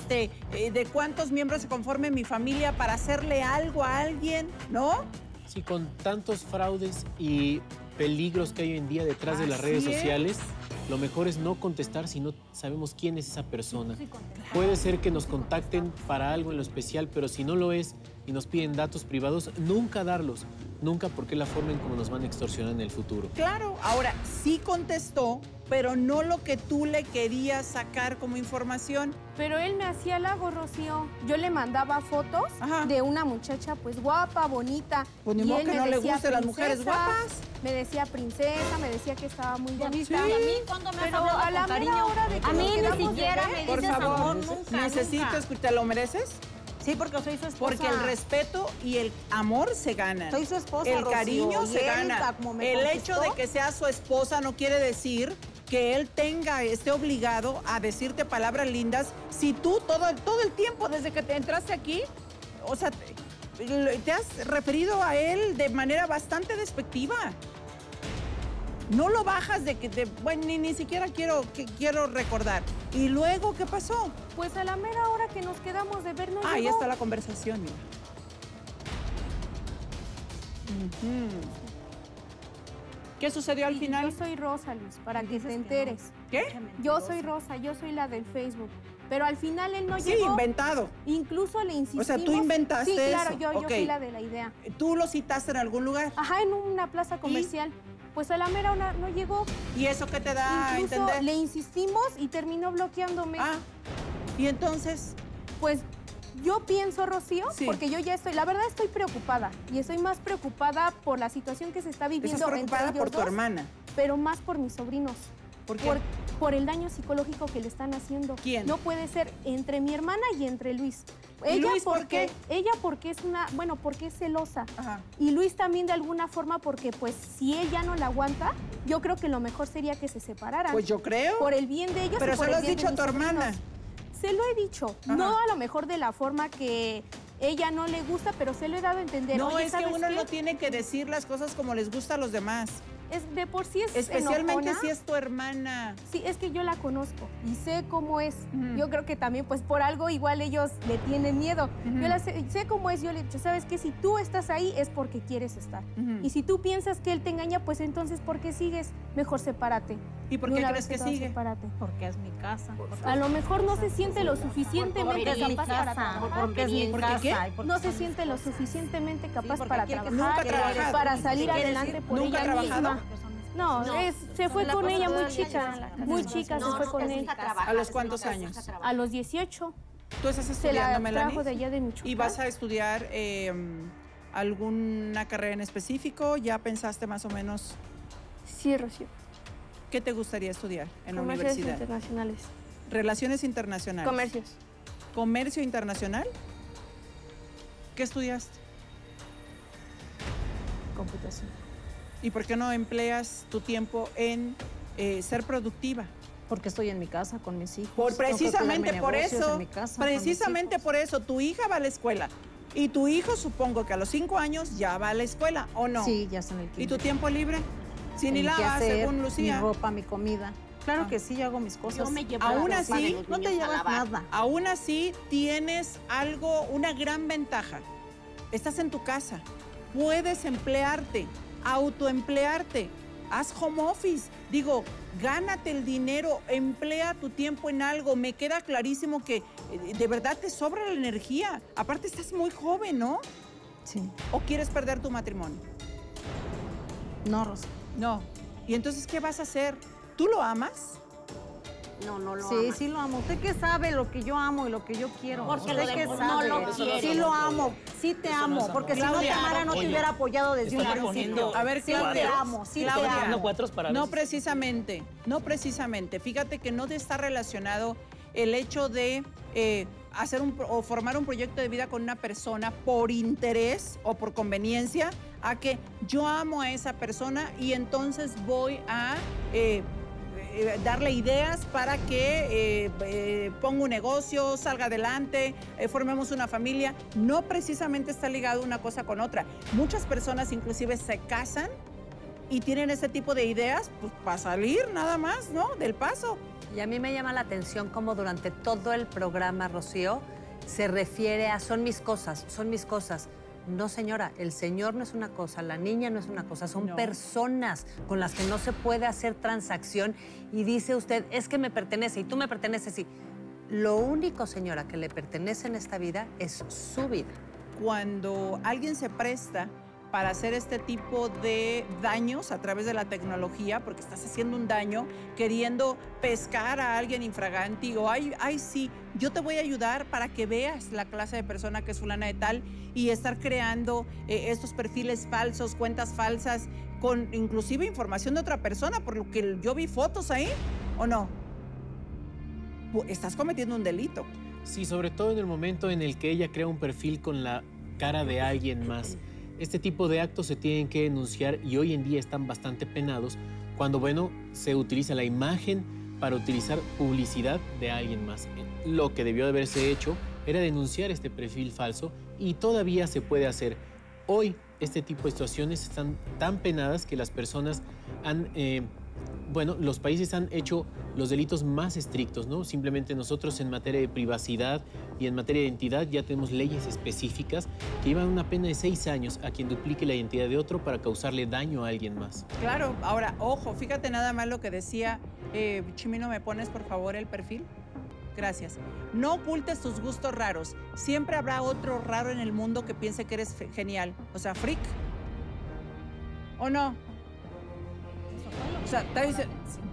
S2: de cuántos miembros se conforme mi familia para hacerle algo a alguien? ¿No?
S8: Sí, con tantos fraudes y peligros que hay hoy en día detrás de las redes
S2: Así es.
S8: sociales, lo mejor es no contestar si no sabemos quién es esa persona. Puede ser que nos contacten para algo en lo especial, pero si no lo es y nos piden datos privados, nunca darlos. Nunca, porque es la forma en cómo nos van a extorsionar en el futuro.
S2: Claro, ahora sí contestó, pero no lo que tú le querías sacar como información.
S6: Pero él me hacía halagos, Rocío. Yo le mandaba fotos de una muchacha pues guapa, bonita.
S2: Pues ni
S6: y
S2: modo
S6: él
S2: que
S6: me
S2: no le
S6: decía
S2: gusten las mujeres
S6: princesa,
S2: guapas.
S6: Me decía princesa, me decía que estaba muy bonita.
S10: Sí. ¿Y a mí cuándo me has
S6: Pero
S10: hablado
S6: a la
S10: con
S6: mera
S10: cariño?
S6: hora de que
S10: A
S6: nos
S10: mí ni
S6: quedamos de
S10: siquiera
S6: ver,
S10: me
S2: Por
S10: dices
S2: favor,
S10: amor, nunca,
S2: necesito
S10: nunca.
S2: escuchar. ¿Lo mereces?
S4: Sí, porque soy su esposa.
S2: Porque el respeto y el amor se ganan.
S4: Soy su esposa,
S2: El
S4: Rocío,
S2: cariño
S4: y
S2: se
S4: él,
S2: gana.
S4: como me
S2: El
S4: conquistó,
S2: hecho de que sea su esposa no quiere decir que él esté obligado a decirte palabras lindas si tú todo el tiempo desde que te entraste aquí, o sea, te has referido a él de manera bastante despectiva. No lo bajas bueno, ni siquiera quiero recordar. ¿Y luego qué pasó?
S6: Pues a la mera hora que nos quedamos de ver, no
S2: Ahí
S6: llegó.
S2: está la conversación, mira. Ujú. ¿Qué sucedió al final?
S6: Yo soy Rosa, Luis, para que te enteres.
S2: ¿Qué?
S6: Yo soy Rosa, yo soy la del Facebook. Pero al final él no
S2: Sí,
S6: llegó.
S2: inventado.
S6: Incluso le insistimos.
S2: O sea, tú inventaste
S6: Sí, claro,
S2: eso.
S6: yo
S2: Ok.
S6: fui la de la idea.
S2: ¿Tú lo citaste en algún lugar?
S6: Ajá, en una plaza comercial. Pues a la mera hora no llegó.
S2: ¿Y eso qué te da a
S6: Incluso
S2: entender?
S6: le insistimos y terminó bloqueándome.
S2: Ah, ¿y entonces?
S6: Pues yo pienso, Rocío,
S2: Sí.
S6: porque yo ya la verdad estoy preocupada. Y estoy más preocupada por la situación que se está viviendo
S2: Estás preocupada
S6: entre
S2: por
S6: ellos
S2: tu
S6: dos,
S2: hermana.
S6: pero más por mis sobrinos.
S2: ¿Por qué?
S6: Por el daño psicológico que le están haciendo.
S2: ¿Quién?
S6: No puede ser entre mi hermana y entre Luis.
S2: ¿Y Luis por qué?
S6: Ella porque es porque es celosa.
S2: Ajá.
S6: Y Luis también de alguna forma porque pues si ella no la aguanta, yo creo que lo mejor sería que se separaran.
S2: Pues yo creo.
S6: Por el bien de ellos
S2: Pero
S6: y por
S2: se lo
S6: el
S2: has
S6: bien
S2: dicho
S6: de
S2: a tu
S6: mis sobrinos.
S2: hermana.
S6: Se lo he dicho.
S2: Ajá.
S6: No a lo mejor de la forma que ella no le gusta, pero se lo he dado a entender.
S2: No,
S6: Oye,
S2: es que
S6: ¿sabes
S2: uno
S6: qué?
S2: no tiene que decir las cosas como les gusta a los demás.
S12: es de por sí es
S2: Especialmente
S12: enojona.
S2: si es tu hermana.
S12: Sí, es que yo la conozco y sé cómo es. Yo creo que también, pues por algo igual ellos le tienen miedo. Yo sé cómo es. Yo le he dicho, ¿sabes qué? Si tú estás ahí es porque quieres estar. Y si tú piensas que él te engaña, pues entonces, ¿por qué sigues? Mejor sepárate.
S2: ¿Y por
S12: De
S2: qué
S12: una
S2: crees
S12: vez
S2: que
S12: todas,
S2: sigue?
S12: Sepárate.
S4: Porque es mi casa.
S12: A lo mejor no se siente lo suficientemente
S4: Porque es mi
S12: capaz para
S4: casa.
S12: trabajar.
S4: Porque es mi casa.
S12: No se siente lo suficientemente capaz
S4: porque
S12: para
S4: aquí el que
S12: trabajar,
S2: nunca ha trabajado.
S12: para salir
S4: ¿Qué quiere
S12: adelante
S4: decir?
S12: por
S2: ¿Nunca ha
S12: ella
S2: trabajado?
S12: misma. No, se fue con ella muy chica. Muy chica se fue con él.
S2: ¿A los cuántos años?
S12: A los 18.
S2: ¿Tú estás
S12: Se
S2: estudiando,
S12: la
S2: Melanie?
S12: trajo de allá de Michoacán.
S2: ¿Y vas a estudiar alguna carrera en específico? ¿Ya pensaste más o menos
S12: Sí, Rocío.
S2: qué te gustaría estudiar en la
S12: Comercios
S2: universidad?
S12: internacionales.
S2: Relaciones internacionales.
S12: Comercios.
S2: ¿Comercio internacional? ¿Qué estudiaste?
S4: Computación.
S2: ¿Y por qué no empleas tu tiempo en ser productiva?
S4: Porque estoy en mi casa con mis hijos.
S2: Precisamente
S4: Tengo
S2: por
S4: que cuidar mi
S2: eso,
S4: negocio en mi casa con mis
S2: precisamente
S4: hijos.
S2: por eso, tu hija va a la escuela. Y tu hijo, supongo que a los 5 años ya va a la escuela, ¿o no?
S4: Sí, ya está en el kinder.
S2: ¿Y tu tiempo libre? Si ni
S4: El
S2: lavas,
S4: quehacer,
S2: según Lucía.
S4: Mi ropa, mi comida. Claro que sí, yo hago mis cosas.
S5: Yo me llevo
S2: Aún
S5: la ropa de
S2: así,
S5: los
S4: no te
S5: niños a
S4: llevas
S5: lavar.
S4: nada.
S2: Aún así, tienes algo, una gran ventaja. Estás en tu casa. Puedes emplearte, autoemplearte. Haz home office. Digo, gánate el dinero, emplea tu tiempo en algo. Me queda clarísimo que de verdad te sobra la energía. Aparte, estás muy joven, ¿no?
S4: Sí.
S2: ¿O quieres perder tu matrimonio?
S4: No, Rosa.
S2: No. ¿Y entonces qué vas a hacer? ¿Tú lo amas?
S5: No, no lo
S4: Sí,
S5: ama.
S4: sí lo amo. ¿Usted qué sabe lo que yo amo y lo que yo quiero?
S5: Porque
S4: ¿Usted
S5: lo de-
S4: qué
S5: no
S4: sabe?
S5: lo quiere.
S4: Sí lo amo, sí te amo. Porque si no te amara, no te hubiera apoyado desde un
S3: Están
S4: principio.
S3: poniendo-
S2: A ver,
S4: Sí
S2: Claudia.
S4: te amo, sí te
S2: Claudia.
S4: amo.
S3: Poniendo cuatros para ver
S2: No
S3: si-
S2: precisamente, no precisamente. Fíjate que no te está relacionado el hecho de hacer o formar un proyecto de vida con una persona por interés o por conveniencia, a que yo amo a esa persona y entonces voy a darle ideas para que ponga un negocio, salga adelante, formemos una familia. No precisamente está ligado una cosa con otra. Muchas personas inclusive se casan y tienen ese tipo de ideas pues, para salir nada más, ¿no? Del paso.
S7: Y a mí me llama la atención cómo durante todo el programa, Rocío, se refiere a son mis cosas, son mis cosas. No, señora, el señor no es una cosa, la niña no es una cosa, son
S2: No.
S7: personas con las que no se puede hacer transacción y dice usted, es que me pertenece y tú me perteneces y lo único, señora, que le pertenece en esta vida es su vida.
S2: Cuando alguien se presta para hacer este tipo de daños a través de la tecnología, porque estás haciendo un daño, queriendo pescar a alguien infraganti, o ay, sí, yo te voy a ayudar para que veas la clase de persona que es fulana de tal, y estar creando estos perfiles falsos, cuentas falsas, con inclusive información de otra persona, por lo que yo vi fotos ahí, ¿o no? Estás cometiendo un delito.
S8: Sí, sobre todo en el momento en el que ella crea un perfil con la cara de alguien más. Este tipo de actos se tienen que denunciar y hoy en día están bastante penados cuando, bueno, se utiliza la imagen para utilizar publicidad de alguien más. Lo que debió de haberse hecho era denunciar este perfil falso y todavía se puede hacer. Hoy este tipo de situaciones están tan penadas que las personas han... los países han hecho los delitos más estrictos, ¿no? Simplemente nosotros en materia de privacidad y en materia de identidad ya tenemos leyes específicas que llevan una pena de 6 años a quien duplique la identidad de otro para causarle daño a alguien más.
S2: Claro, ahora, ojo, fíjate nada más lo que decía, Chimino, ¿me pones por favor el perfil? Gracias. No ocultes tus gustos raros. Siempre habrá otro raro en el mundo que piense que eres genial. O sea, freak. ¿O no? O sea, te dice,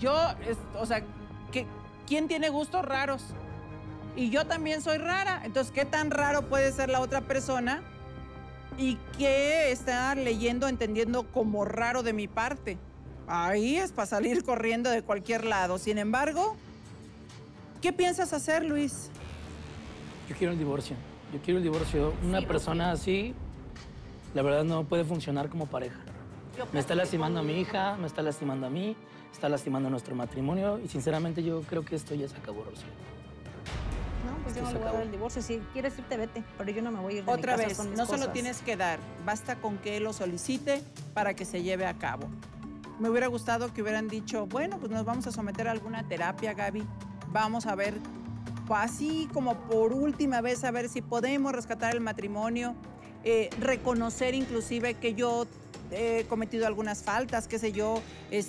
S2: ¿quién tiene gustos raros? Y yo también soy rara. Entonces, ¿qué tan raro puede ser la otra persona? ¿Y qué está leyendo, entendiendo como raro de mi parte? Ahí es para salir corriendo de cualquier lado. Sin embargo, ¿qué piensas hacer, Luis?
S3: Yo quiero el divorcio. Yo quiero el divorcio. Una persona así, la verdad, no puede funcionar como pareja. Me está lastimando a mi hija, me está lastimando a mí, está lastimando a nuestro matrimonio y sinceramente yo creo que esto ya se acabó, Rocío.
S4: No, pues yo no
S3: Se
S4: le voy a
S3: acabó.
S4: dar el divorcio. Si quieres irte, vete. Pero yo no me voy a ir de
S2: Otra
S4: mi casa
S2: vez,
S4: con mis
S2: no se lo
S4: cosas.
S2: tienes que dar. Basta con que él lo solicite para que se lleve a cabo. Me hubiera gustado que hubieran dicho, bueno, pues nos vamos a someter a alguna terapia, Gaby. Vamos a ver, así como por última vez, a ver si podemos rescatar el matrimonio. Reconocer inclusive que yo he cometido algunas faltas, qué sé yo,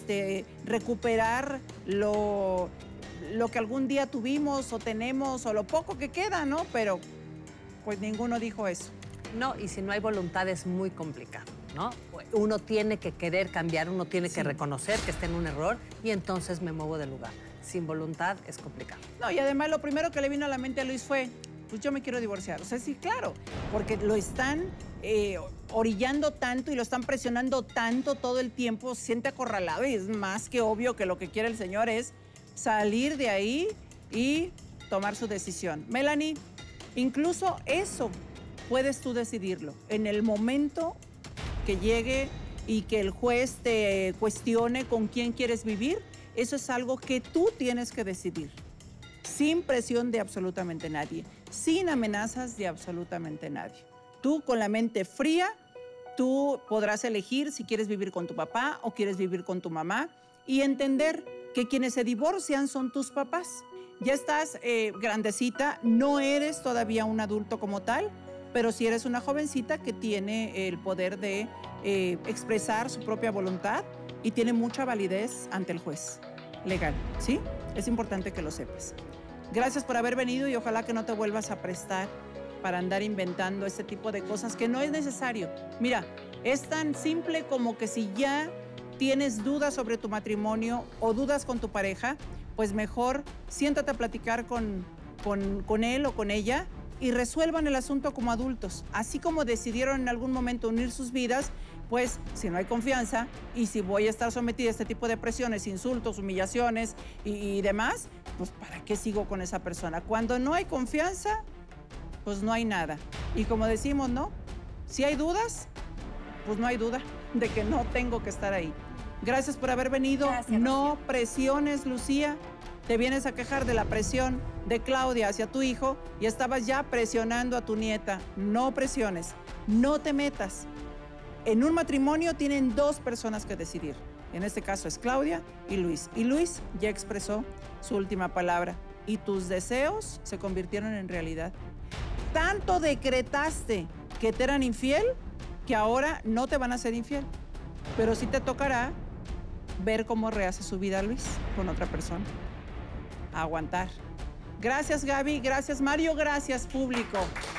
S2: recuperar lo que algún día tuvimos o tenemos o lo poco que queda, ¿no? Pero pues ninguno dijo eso.
S7: No, y si no hay voluntad es muy complicado, ¿no? Uno tiene que querer cambiar, uno tiene que reconocer que está en un error y entonces me muevo del lugar. Sin voluntad es complicado.
S2: No, y además lo primero que le vino a la mente a Luis fue, pues yo me quiero divorciar. O sea, sí, claro, porque lo están orillando tanto y lo están presionando tanto todo el tiempo, se siente acorralado y es más que obvio que lo que quiere el señor es salir de ahí y tomar su decisión. Melanie, incluso eso puedes tú decidirlo. En el momento que llegue y que el juez te cuestione con quién quieres vivir, eso es algo que tú tienes que decidir. Sin presión de absolutamente nadie, sin amenazas de absolutamente nadie. Tú con la mente fría, tú podrás elegir si quieres vivir con tu papá o quieres vivir con tu mamá y entender que quienes se divorcian son tus papás. Ya estás grandecita, no eres todavía un adulto como tal, pero sí eres una jovencita que tiene el poder de expresar su propia voluntad y tiene mucha validez ante el juez legal, ¿sí? Es importante que lo sepas. Gracias por haber venido y ojalá que no te vuelvas a prestar para andar inventando este tipo de cosas que no es necesario. Mira, es tan simple como que si ya tienes dudas sobre tu matrimonio o dudas con tu pareja, pues mejor siéntate a platicar con él o con ella y resuelvan el asunto como adultos. Así como decidieron en algún momento unir sus vidas, pues si no hay confianza y si voy a estar sometida a este tipo de presiones, insultos, humillaciones y demás, pues ¿para qué sigo con esa persona? Cuando no hay confianza, pues no hay nada. Y como decimos, ¿no? Si hay dudas, pues no hay duda de que no tengo que estar ahí. Gracias por haber venido. Gracias, no presiones, Lucía. Te vienes a quejar de la presión de Claudia hacia tu hijo y estabas ya presionando a tu nieta. No presiones, no te metas. En un matrimonio tienen dos personas que decidir. En este caso es Claudia y Luis. Y Luis ya expresó su última palabra y tus deseos se convirtieron en realidad. Tanto decretaste que te eran infiel que ahora no te van a ser infiel. Pero sí te tocará ver cómo rehace su vida Luis con otra persona. A aguantar. Gracias, Gaby. Gracias, Mario. Gracias, público.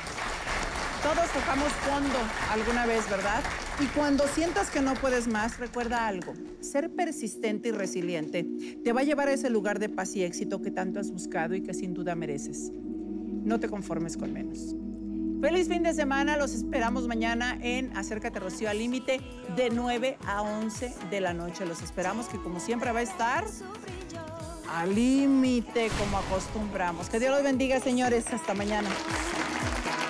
S2: Todos tocamos fondo alguna vez, ¿verdad? Y cuando sientas que no puedes más, recuerda algo. Ser persistente y resiliente te va a llevar a ese lugar de paz y éxito que tanto has buscado y que sin duda mereces. No te conformes con menos. Feliz fin de semana. Los esperamos mañana en Acércate, Rocío, al límite de 9 a 11 de la noche. Los esperamos, que como siempre va a estar al límite como acostumbramos. Que Dios los bendiga, señores. Hasta mañana.